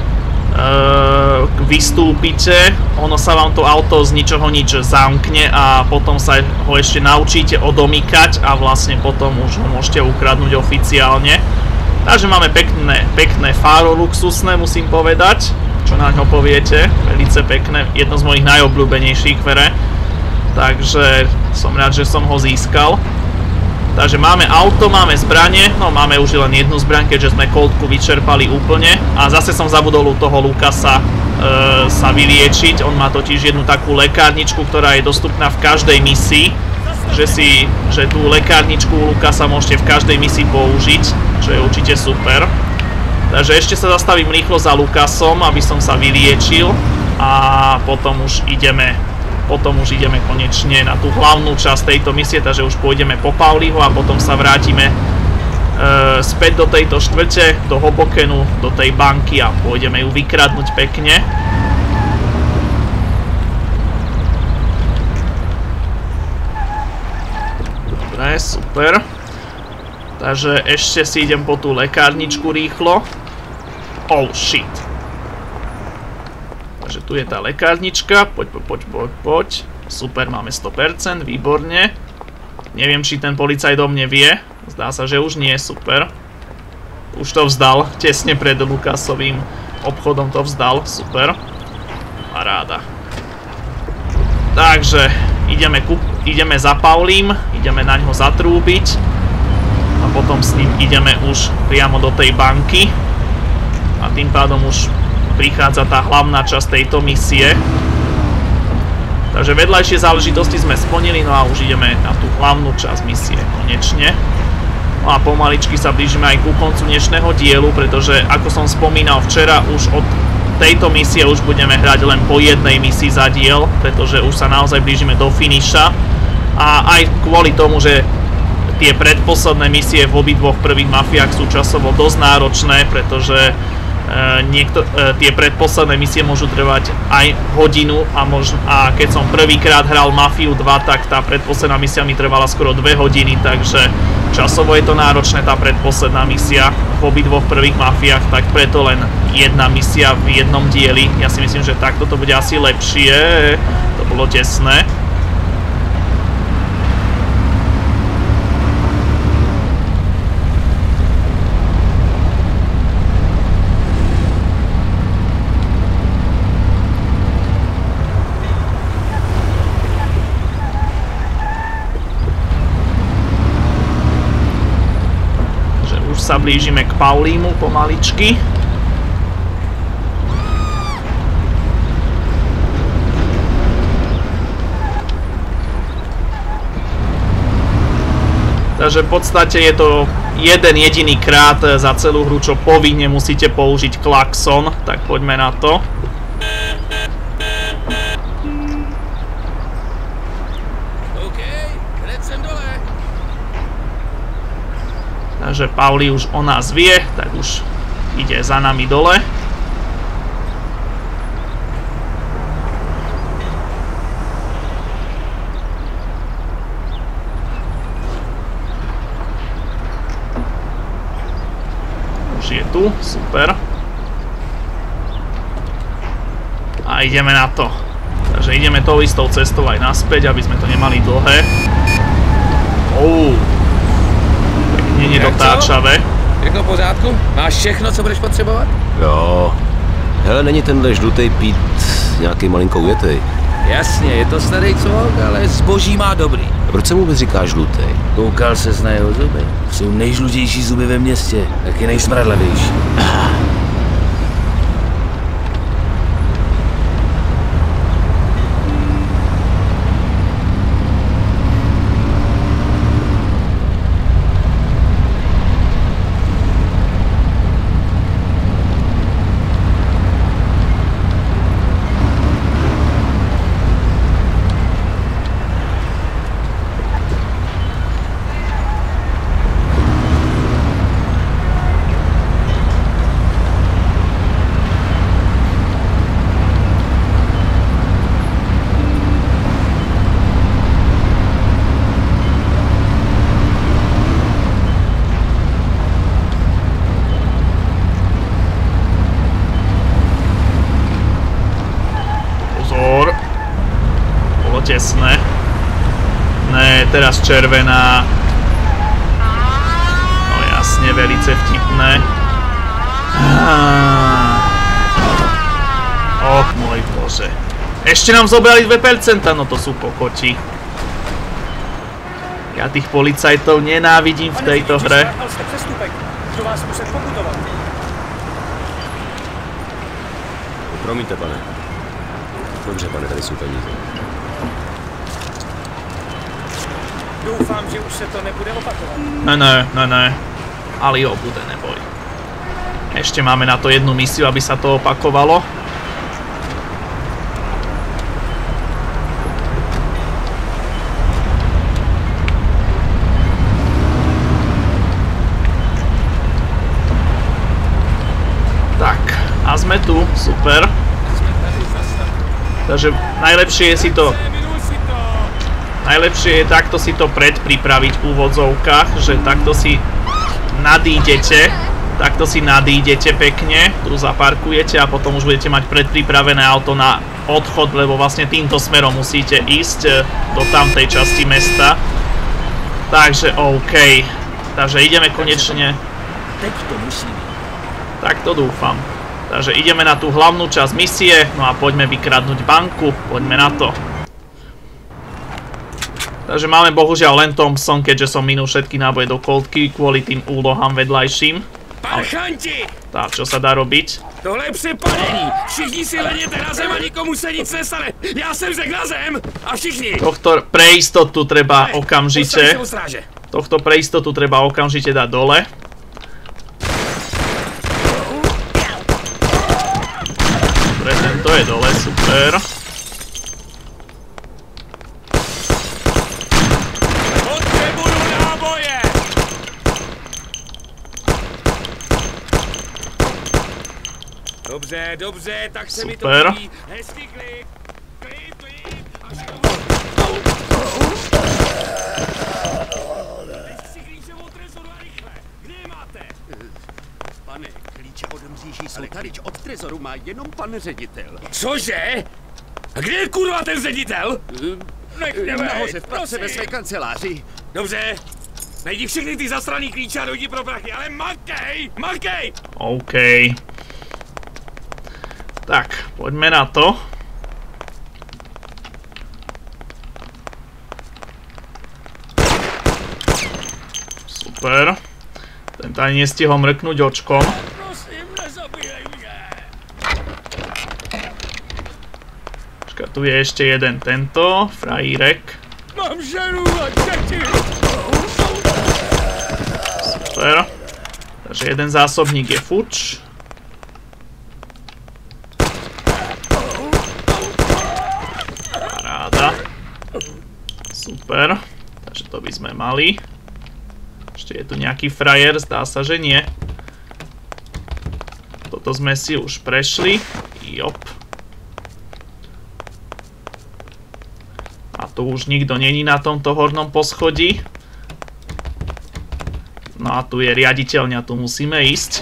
vystúpite, ono sa vám to auto z ničoho nič zamkne a potom sa ho ešte naučíte odomýkať a vlastne potom už ho môžete ukradnúť oficiálne. Takže máme pekné, pekné fáro luxusné, musím povedať. Čo na ňo poviete? Velice pekné, jedno z mojich najobľúbenejších vere. Takže som rád, že som ho získal. Takže máme auto, máme zbranie, no máme už len jednu zbraň, keďže sme Coltku vyčerpali úplne. A zase som zabudol u toho Lukasa e, sa vyliečiť, on má totiž jednu takú lekárničku, ktorá je dostupná v každej misii. Že si, že tú lekárničku u Lukasa môžete v každej misii použiť, čo je určite super. Takže ešte sa zastavím rýchlo za Lukasom, aby som sa vyliečil a potom už ideme potom už ideme konečne na tú hlavnú časť tejto misie, takže už pôjdeme po Pauliho a potom sa vrátime e, späť do tejto štvrte, do Hobokenu, do tej banky a pôjdeme ju vykradnúť pekne. Dobre, super. Takže ešte si idem po tú lekárničku rýchlo. Oh shit. Takže tu je tá lekárnička, poď, poď, poď, poď, poď. Super, máme sto percent, výborne. Neviem, či ten policajt o mne vie. Zdá sa, že už nie, super. Už to vzdal, tesne pred Lukasovým obchodom to vzdal, super. Paráda. Takže, ideme, kup, ideme za Paulím, ideme na ňo zatrúbiť. A potom s ním ideme už priamo do tej banky. A tým pádom už prichádza tá hlavná časť tejto misie. Takže vedľajšie záležitosti sme splnili, no a už ideme na tú hlavnú časť misie konečne. No a pomaličky sa blížime aj ku koncu dnešného dielu, pretože ako som spomínal včera, už od tejto misie už budeme hrať len po jednej misii za diel, pretože už sa naozaj blížime do finiša. A aj kvôli tomu, že tie predposledné misie v obidvoch prvých mafiách sú časovo dosť náročné, pretože Niekto, tie predposledné misie môžu trvať aj hodinu a, možno, a keď som prvýkrát hral Mafiu dva, tak tá predposledná misia mi trvala skoro dve hodiny, takže časovo je to náročné tá predposledná misia v obidvoch prvých mafiách, tak preto len jedna misia v jednom dieli. Ja si myslím, že takto to bude asi lepšie, to bolo tesné. Sa blížime k Paulímu pomaličky. Takže v podstate je to jeden jediný krát za celú hru, čo povinne musíte použiť klakson, tak poďme na to. Takže Pauli už o nás vie, tak už ide za nami dole. Už je tu, super. A ideme na to. Takže ideme tou istou cestou aj naspäť, aby sme to nemali dlhé. Oh. Není dotáčavé. Všechno v pořádku? Máš všechno, co budeš potřebovat? Jo. Hele, není tenhle žlutej Pít nějaký malinko ujetej? Jasně, je to starý cvok, ale zboží má dobrý. A proč se mu vůbec říká žlutej? Koukal ses na jeho zuby. Jsou nejžlutější zuby ve městě, taky nejsmradlavější. Tesné. Ne, teraz červená. No jasne, velice vtipné. Och, môj bože. Ešte nám zobrali dve percentá, no to sú kokoti. Ja tých policajtov nenávidím v tejto hre. Promiňte, pane. Dobře, pane, tady sú peníze. Doufám, že už se to nebude opakovat. Ne, ne, ne, ne. Ale jo, bude, neboj. Ešte máme na to jednu misiu, aby sa to opakovalo. Tak, a sme tu, super. Takže najlepšie je si to... Najlepšie je takto si to predpripraviť v úvodzovkách, že takto si nadídete, takto si nadídete pekne, tu zaparkujete a potom už budete mať predpripravené auto na odchod, lebo vlastne týmto smerom musíte ísť do tamtej časti mesta. Takže OK, takže ideme konečne. Teď to musíme. Tak to dúfam. Takže ideme na tú hlavnú časť misie, no a poďme vykradnúť banku, poďme na to. Takže máme bohužiaľ len Thompson, keďže som minul všetky náboje do Coltky kvôli tým úlohám vedľajším. Parchanti! Tak, čo sa dá robiť? Tohle je přepadení. Všichni si leněte na zem a nikomu se nic nestane. Já jsem řekl na zem a všichni. Tohto pre istotu treba okamžite... Tohto pre istotu treba okamžite dať dole. Dobre, tento je dole, super. Dobře, dobře, tak se mi to super. líbí. Hezký klid. Klid, klid. Až si klíče od trezoru a rychle. Kde je máte? Pane, klíče od mříží jsou tady. Od trezoru má jenom pan ředitel. Cože? A kde je kurva ten ředitel? Nech mě Nahoře v práci ve své kanceláři. Dobře. Najdi všechny ty zasraný klíče a dojdi pro prachy, ale makej, makej! OK. Tak, poďme na to. Super. Tento ani nestihol mrknúť očkom. Prosím, nezabíjej mňa! Počkaj, tu je ešte jeden tento, frajírek. Mám ženu a deti! Super. Takže jeden zásobník je fuč. Super, takže to by sme mali. Ešte je tu nejaký frajer, zdá sa, že nie. Toto sme si už prešli. Jop. A tu už nikto není na tomto hornom poschodí. No a tu je riaditeľňa, tu musíme ísť.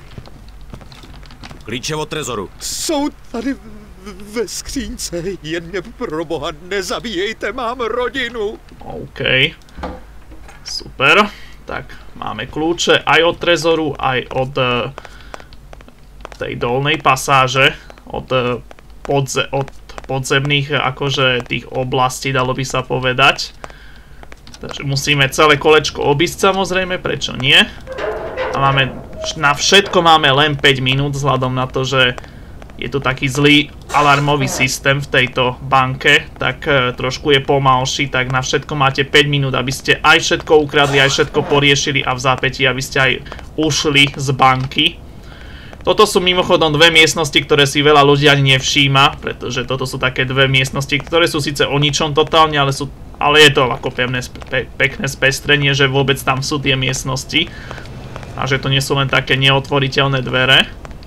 Klíče od trezoru. Jsou tady ve skřínce, jen mě pro boha nezabíjejte, mám rodinu. OK. Super. Tak, máme kľúče aj od trezoru, aj od uh, tej dolnej pasáže. Od, uh, podze od podzemných akože tých oblastí, dalo by sa povedať. Takže musíme celé kolečko obísť samozrejme, prečo nie. A máme, na všetko máme len päť minút, vzhľadom na to, že je tu taký zlý alarmový systém v tejto banke, tak e, trošku je pomalší, tak na všetko máte päť minút, aby ste aj všetko ukradli, aj všetko poriešili a v zápätí, aby ste aj ušli z banky. Toto sú mimochodom dve miestnosti, ktoré si veľa ľudí ani nevšíma, pretože toto sú také dve miestnosti, ktoré sú síce o ničom totálne, ale, sú, ale je to ako pevné, pe, pekné spestrenie, že vôbec tam sú tie miestnosti a že to nie sú len také neotvoriteľné dvere.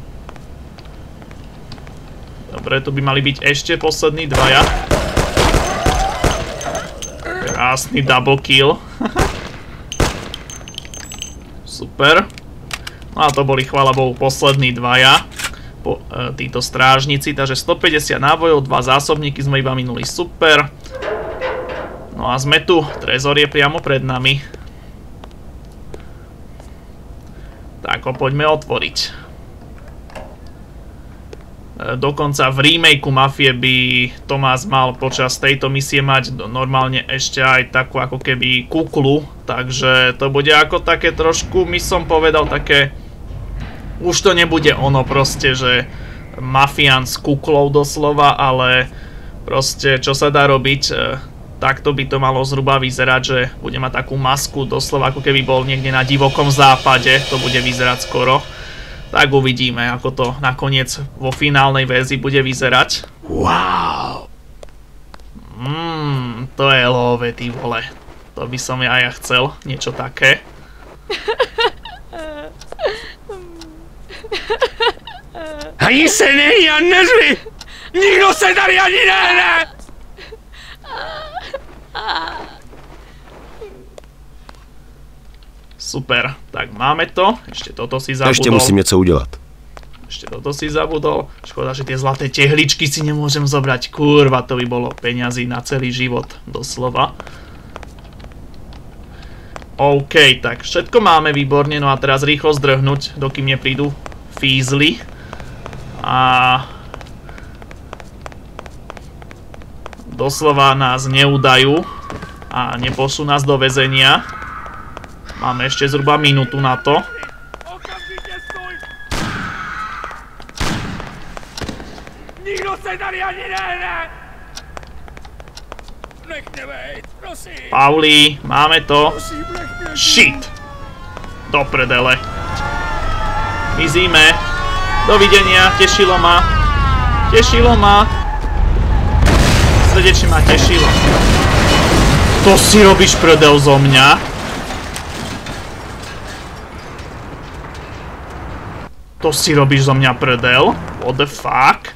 Dobre, tu by mali byť ešte poslední dvaja. Krásny double kill. Super. No a to boli, chvála Bohu, poslední dvaja. Po, e, títo strážnici. Takže stopäťdesiat nábojov, dva zásobníky sme iba minuli. Super. No a sme tu. Trezor je priamo pred nami. Tak ho poďme otvoriť. Dokonca v remakeu Mafie by Tomás mal počas tejto misie mať normálne ešte aj takú ako keby kuklu, takže to bude ako také trošku, my som povedal také, už to nebude ono proste, že mafián s kuklou doslova, ale proste čo sa dá robiť, takto by to malo zhruba vyzerať, že bude mať takú masku doslova ako keby bol niekde na divokom západe, to bude vyzerať skoro. Tak uvidíme, ako to nakoniec vo finálnej verzii bude vyzerať. Wow! Mmm, to je love, ty vole. To by som ja ja chcel, niečo také. Ani se nejí a neřvi! Nikdo se tady ani nehne! Super, tak máme to. Ešte toto si zabudol. Ešte musím něco udělat. Ešte toto si zabudol. Škoda, že tie zlaté tehličky si nemôžem zobrať. Kurva, to by bolo peňazí na celý život, doslova. OK, tak všetko máme výborne, no a teraz rýchlo zdrhnúť, dokým neprídu fízly. A doslova nás neudajú a nepošlú nás do väzenia. Máme ešte zhruba minútu na to. Nikdo se tady ani nehne! Nech mě vejít, prosím! Pauli, máme to. Prosím, nech mě Shit! Do prdele. Mizíme. Dovidenia, tešilo ma. Tešilo ma. Srdečne ma tešilo. To si robíš prdel zo mňa? To si robíš zo mňa prdel? What the fuck?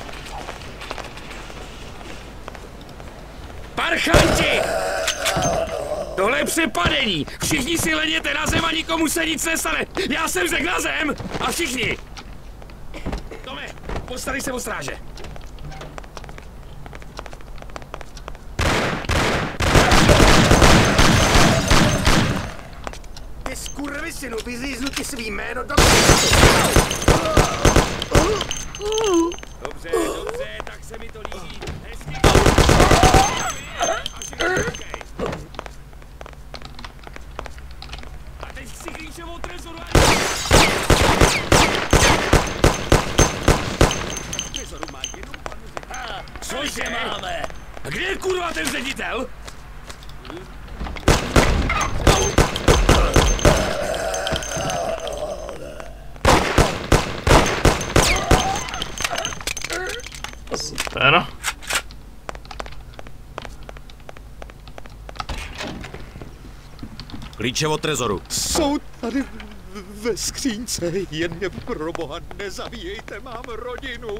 Parchanti! Tohle je přepadení! Všichni si leněte na zem a nikomu se nic nestane! Já jsem řekl na zem! A všichni! Tome, postarej se o stráže! Ty skurvisinu, vyzíznu ti svý jméno do... Dobře, dobře, tak se mi to líbí. Hezky. A teď si klíčovou trezoru a... Trezoru má jednu panu ředitel. Cože máme? A kde je kurva ten ředitel? Super. Klíče od trezoru. Jsou tady ve skřínce, jen mě pro boha nezabíjejte, mám rodinu.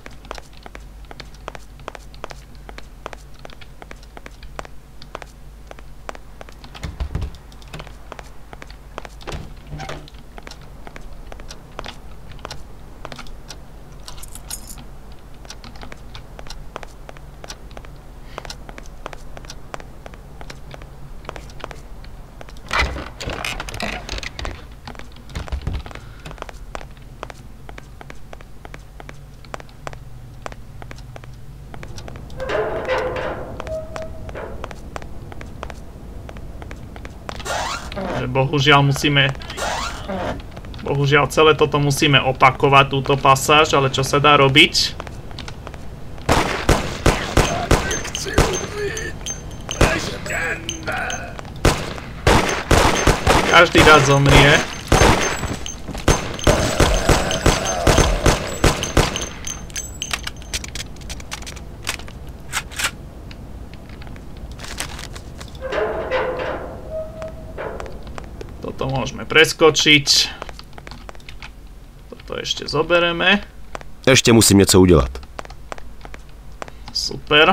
Bohužiaľ musíme... Bohužiaľ celé toto musíme opakovať, túto pasáž, ale čo sa dá robiť? Každý raz zomrie. Toto môžeme preskočiť. Toto ešte zobereme. Ještě musím něco udělat. Super.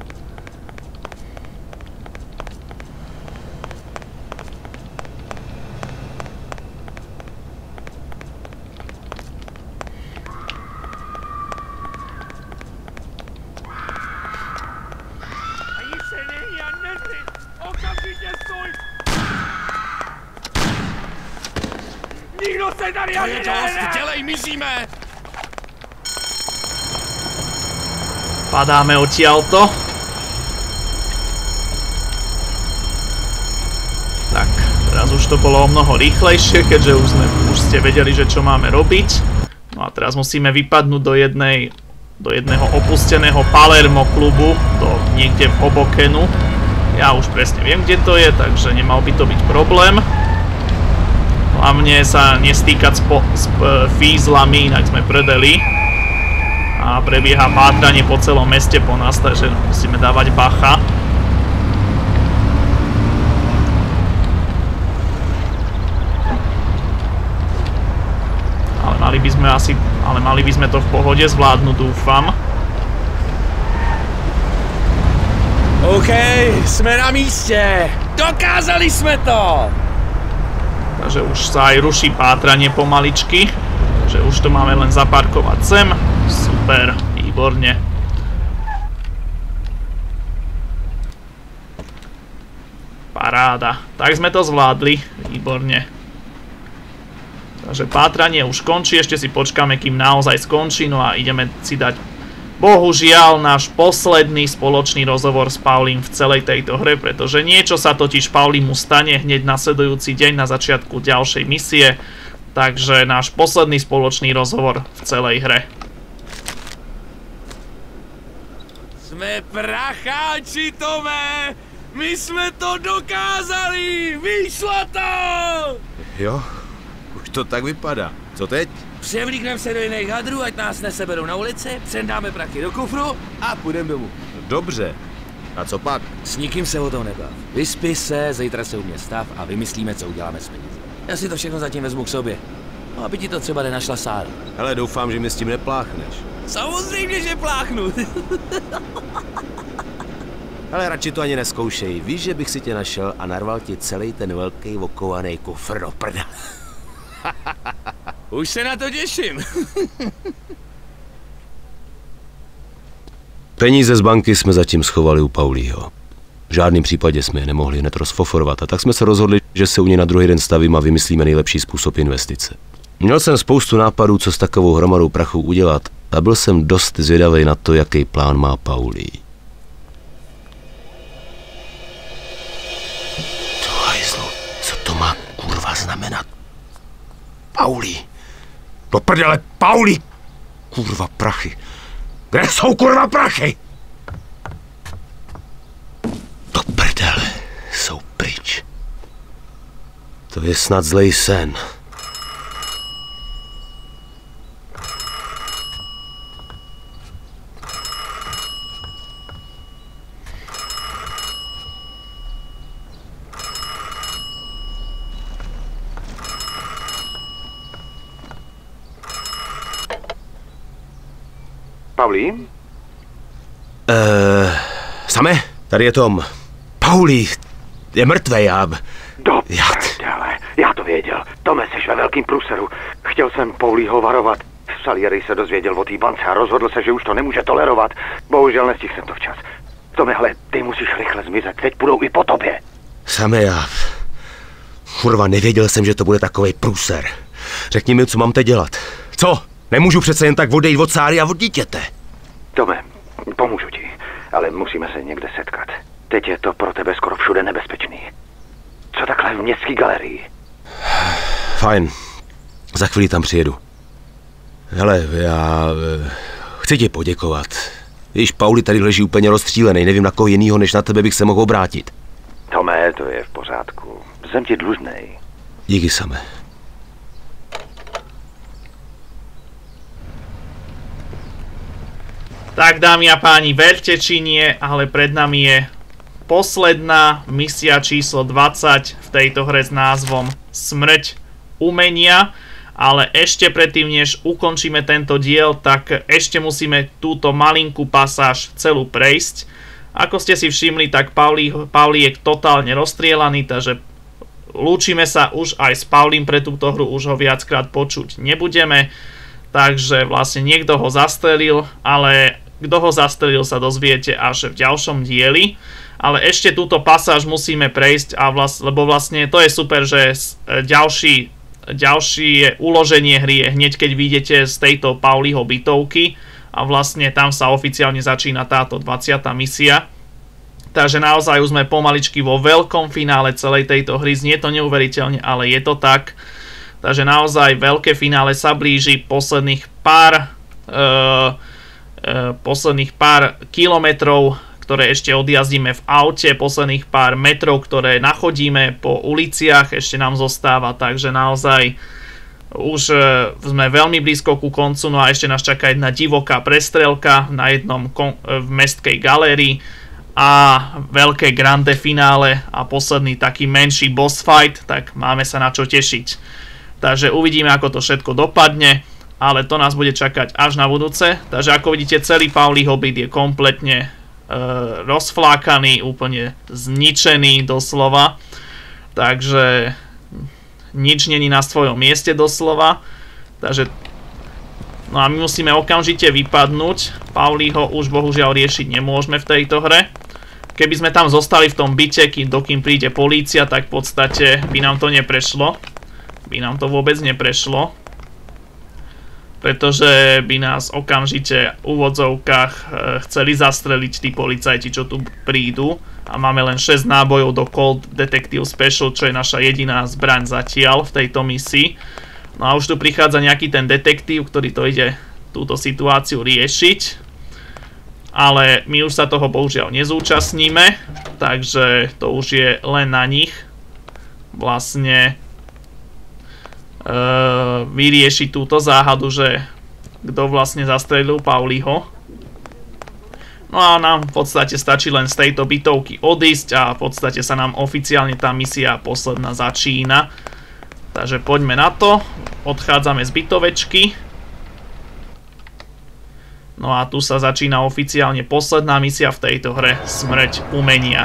Nikdo se tady ani nehne! Dělej, mizíme! Padáme odtiaľto. Tak, teraz už to bolo o mnoho rýchlejšie, keďže už, sme, už ste vedeli, že čo máme robiť. No a teraz musíme vypadnúť do jednej, do jedného opusteného Palermo klubu, do niekde v Hobokenu. Ja už presne viem, kde to je, takže nemal by to byť problém. No Hlavne sa nestýkať s, po, s p, fízlami, inak sme prdeli. A prebieha pátranie po celom meste po nás, takže musíme dávať bacha. Ale mali by sme asi, ale mali by sme to v pohode zvládnuť, dúfam. OK, jsme na místě. Dokázali jsme to. Takže už sa aj ruší pátranie pomaličky. Takže už to máme len zaparkovať sem. Super, výborne. Paráda. Tak sme to zvládli. Výborne. Takže pátranie už končí. Ešte si počkáme, kým naozaj skončí. No a ideme si dať bohužiaľ náš posledný spoločný rozhovor s Paulim v celej tejto hre, pretože niečo sa totiž Paulimu stane hneď nasledujúci deň na začiatku ďalšej misie, takže náš posledný spoločný rozhovor v celej hre. Jsme pracháči, Tome! My jsme to dokázali! Vyšlo to! Jo, už to tak vypadá. Co teď? Převlíkneme se do jiných hadrů, ať nás neseberou na ulici, předáme prachy do kufru a půjdeme domů. Dobře. A co pak? S nikým se o tom nebav. Vyspí se, zítra se u mě stav a vymyslíme, co uděláme s penězi. Já si to všechno zatím vezmu k sobě. No, aby ti to třeba nenašla Sára. Hele, doufám, že mi s tím nepláchneš. Samozřejmě, že pláchnu. Ale radši to ani neskoušej. Víš, že bych si tě našel a narval ti celý ten velký okovaný kufr do prda. Už se na to těším. Peníze z banky jsme zatím schovali u Paulího. V žádném případě jsme je nemohli hned rozfoforovat a tak jsme se rozhodli, že se u něj na druhý den stavím a vymyslíme nejlepší způsob investice. Měl jsem spoustu nápadů, co s takovou hromadou prachu udělat a byl jsem dost zvědavý na to, jaký plán má Paulí. To hajzlu, co to má kurva znamenat? Paulí. Do prdele, Paulí! Kurva prachy. Kde jsou kurva prachy? Do prdele, jsou pryč. To je snad zlej sen. Paulí? Uh, Same, tady je Tom. Paulí je mrtvej a... Do Já... prdele, já to věděl. Tome, seš ve velkým průseru. Chtěl jsem Paulího varovat. Salieri se dozvěděl o té bance a rozhodl se, že už to nemůže tolerovat. Bohužel nestihl jsem to včas. Tome, hele, ty musíš rychle zmizet. Teď půjdou i po tobě. Same, já... Kurva, nevěděl jsem, že to bude takovej průser. Řekni mi, co mám teď dělat. Co? Nemůžu přece jen tak odejít od Sáry a od dítěte. Tome, pomůžu ti, ale musíme se někde setkat. Teď je to pro tebe skoro všude nebezpečný. Co takhle v městské galerii? Fajn. Za chvíli tam přijedu. Hele, já... chci ti poděkovat. Víš, Pauli tady leží úplně rozstřílený, nevím na koho jinýho, než na tebe bych se mohl obrátit. Tome, to je v pořádku. Jsem ti dlužnej. Díky, Same. Tak dámy a páni, verte či nie, ale pred nami je posledná misia číslo dvadsať v tejto hre s názvom Smrť umenia. Ale ešte predtým, než ukončíme tento diel, tak ešte musíme túto malinkú pasáž celú prejsť. Ako ste si všimli, tak Pauli, Pauli je totálne rozstrielaný, takže lúčime sa už aj s Paulim pre túto hru, už ho viackrát počuť nebudeme. Takže vlastne niekto ho zastrelil, ale kto ho zastrelil sa dozviete až v ďalšom dieli. Ale ešte túto pasáž musíme prejsť, a vlast, lebo vlastne to je super, že ďalší, ďalšie uloženie hry je hneď keď vyjdete z tejto Pauliho bytovky a vlastne tam sa oficiálne začína táto dvadsiata misia. Takže naozaj už sme pomaličky vo veľkom finále celej tejto hry, znie to neuveriteľne, ale je to tak. Takže naozaj veľké finále sa blíži, posledných pár, uh, uh, posledných pár kilometrov, ktoré ešte odjazdíme v aute, posledných pár metrov, ktoré nachodíme po uliciach, ešte nám zostáva, takže naozaj už sme veľmi blízko ku koncu, no a ešte nás čaká jedna divoká prestrelka na jednom v mestskej galérii a veľké grande finále a posledný taký menší boss fight, tak máme sa na čo tešiť. Takže uvidíme, ako to všetko dopadne, ale to nás bude čakať až na budúce. Takže ako vidíte, celý Paulího byt je kompletne e, rozflákaný, úplne zničený doslova. Takže nič není na svojom mieste doslova. Takže no a my musíme okamžite vypadnúť. Paulího už bohužiaľ riešiť nemôžeme v tejto hre. Keby sme tam zostali v tom byte, kým, dokým príde polícia, tak v podstate by nám to neprešlo. By nám to vôbec neprešlo. Pretože by nás okamžite v úvodzovkách chceli zastreliť tí policajti, čo tu prídu. A máme len šesť nábojov do Colt Detective Special, čo je naša jediná zbraň zatiaľ v tejto misii. No a už tu prichádza nejaký ten detektív, ktorý to ide túto situáciu riešiť. Ale my už sa toho bohužiaľ nezúčastníme, takže to už je len na nich vlastne Uh, vyriešiť túto záhadu, že kto vlastne zastrelil Paulího. No a nám v podstate stačí len z tejto bytovky odísť a v podstate sa nám oficiálne tá misia posledná začína. Takže poďme na to. Odchádzame z bytovečky. No a tu sa začína oficiálne posledná misia v tejto hre, Smrť umenia.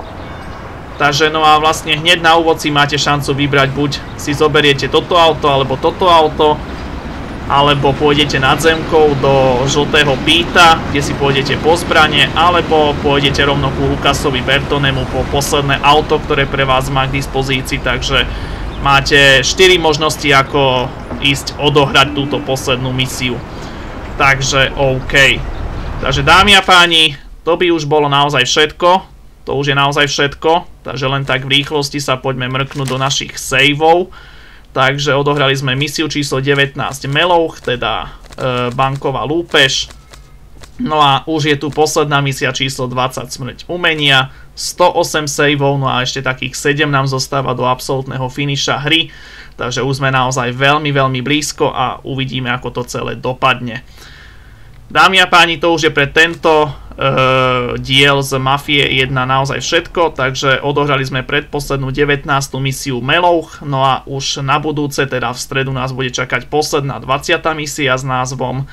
Takže no a vlastne hneď na úvod si máte šancu vybrať, buď si zoberiete toto auto, alebo toto auto, alebo pôjdete nad zemkou do žltého píta, kde si pôjdete po zbrane, alebo pôjdete rovno ku Lucasovi Bertonemu po posledné auto, ktoré pre vás má k dispozícii, takže máte štyri možnosti, ako ísť odohrať túto poslednú misiu. Takže OK. Takže dámy a páni, to by už bolo naozaj všetko. To už je naozaj všetko, takže len tak v rýchlosti sa poďme mrknúť do našich saveov. Takže odohrali sme misiu číslo devätnásť Melouch, teda e, banková lúpež. No a už je tu posledná misia číslo dvadsať Smrť umenia, sto osem saveov, no a ešte takých sedem nám zostáva do absolútneho finiša hry. Takže už sme naozaj veľmi, veľmi blízko a uvidíme, ako to celé dopadne. Dámy a páni, to už je pre tento uh, diel z Mafie jedna naozaj všetko, takže odohrali sme predposlednú devätnástu misiu Melouch, no a už na budúce, teda v stredu nás bude čakať posledná dvadsiata misia s názvom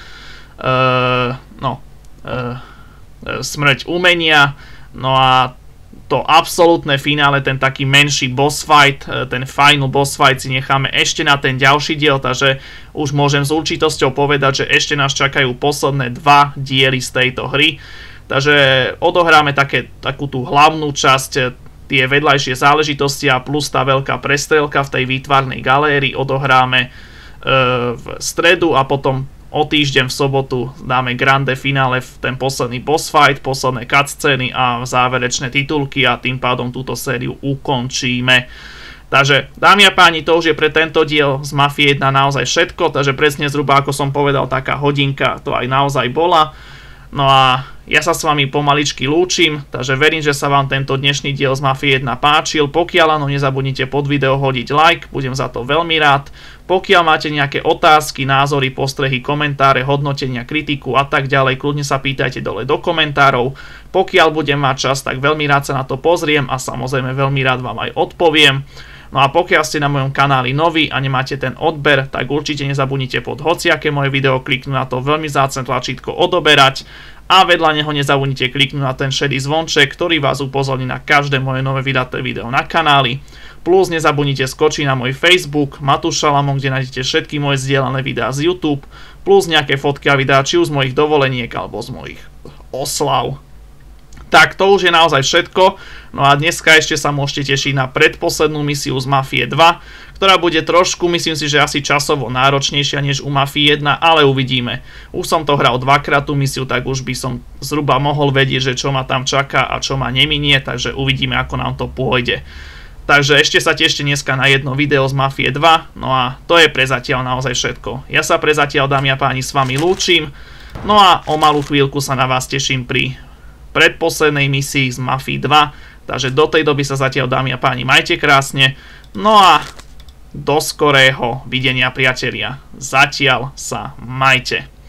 uh, no, uh, Smrť umenia, no a to absolútne finále, ten taký menší boss fight, ten final boss fight si necháme ešte na ten ďalší diel, takže už môžem s určitosťou povedať, že ešte nás čakajú posledné dva diely z tejto hry. Takže odohráme také, takú tú hlavnú časť, tie vedľajšie záležitosti a plus tá veľká prestrelka v tej výtvarnej galérii odohráme e, v stredu a potom o týždeň v sobotu dáme grande finále v ten posledný boss fight, posledné cutscény a záverečné titulky a tým pádom túto sériu ukončíme. Takže dámy a páni, to už je pre tento diel z Mafie jedna naozaj všetko, takže presne zhruba ako som povedal, taká hodinka to aj naozaj bola. No a ja sa s vami pomaličky lúčim, takže verím, že sa vám tento dnešný diel z Mafie jedna páčil. Pokiaľ áno, nezabudnite pod video hodiť like, budem za to veľmi rád. Pokiaľ máte nejaké otázky, názory, postrehy, komentáre, hodnotenia, kritiku a tak ďalej, kľudne sa pýtajte dole do komentárov. Pokiaľ budem mať čas, tak veľmi rád sa na to pozriem a samozrejme veľmi rád vám aj odpoviem. No a pokiaľ ste na mojom kanáli noví a nemáte ten odber, tak určite nezabudnite pod hociaké moje video kliknúť na to veľmi vzácne tlačítko odoberať a vedľa neho nezabudnite kliknúť na ten šedý zvonček, ktorý vás upozorní na každé moje nové vydaté video na kanáli. Plus nezabudnite skočiť na môj Facebook Matúš Šalamón, kde nájdete všetky moje zdieľané videá z YouTube, plus nejaké fotky a videá či už z mojich dovoleniek alebo z mojich oslav. Tak to už je naozaj všetko, no a dneska ešte sa môžete tešiť na predposlednú misiu z Mafie dva, ktorá bude trošku, myslím si, že asi časovo náročnejšia než u Mafie jedna, ale uvidíme. Už som to hral dvakrát tú misiu, tak už by som zhruba mohol vedieť, že čo ma tam čaká a čo ma neminie, takže uvidíme, ako nám to pôjde. Takže ešte sa tešte dneska na jedno video z Mafie dva, no a to je pre zatiaľ naozaj všetko. Ja sa pre zatiaľ, dámy a páni, s vami lúčim, no a o malú chvíľku sa na vás teším pri predposlednej misii z Mafii dva. Takže do tej doby sa zatiaľ, dámy a páni, majte krásne. No a do skorého videnia, priatelia. Zatiaľ sa majte.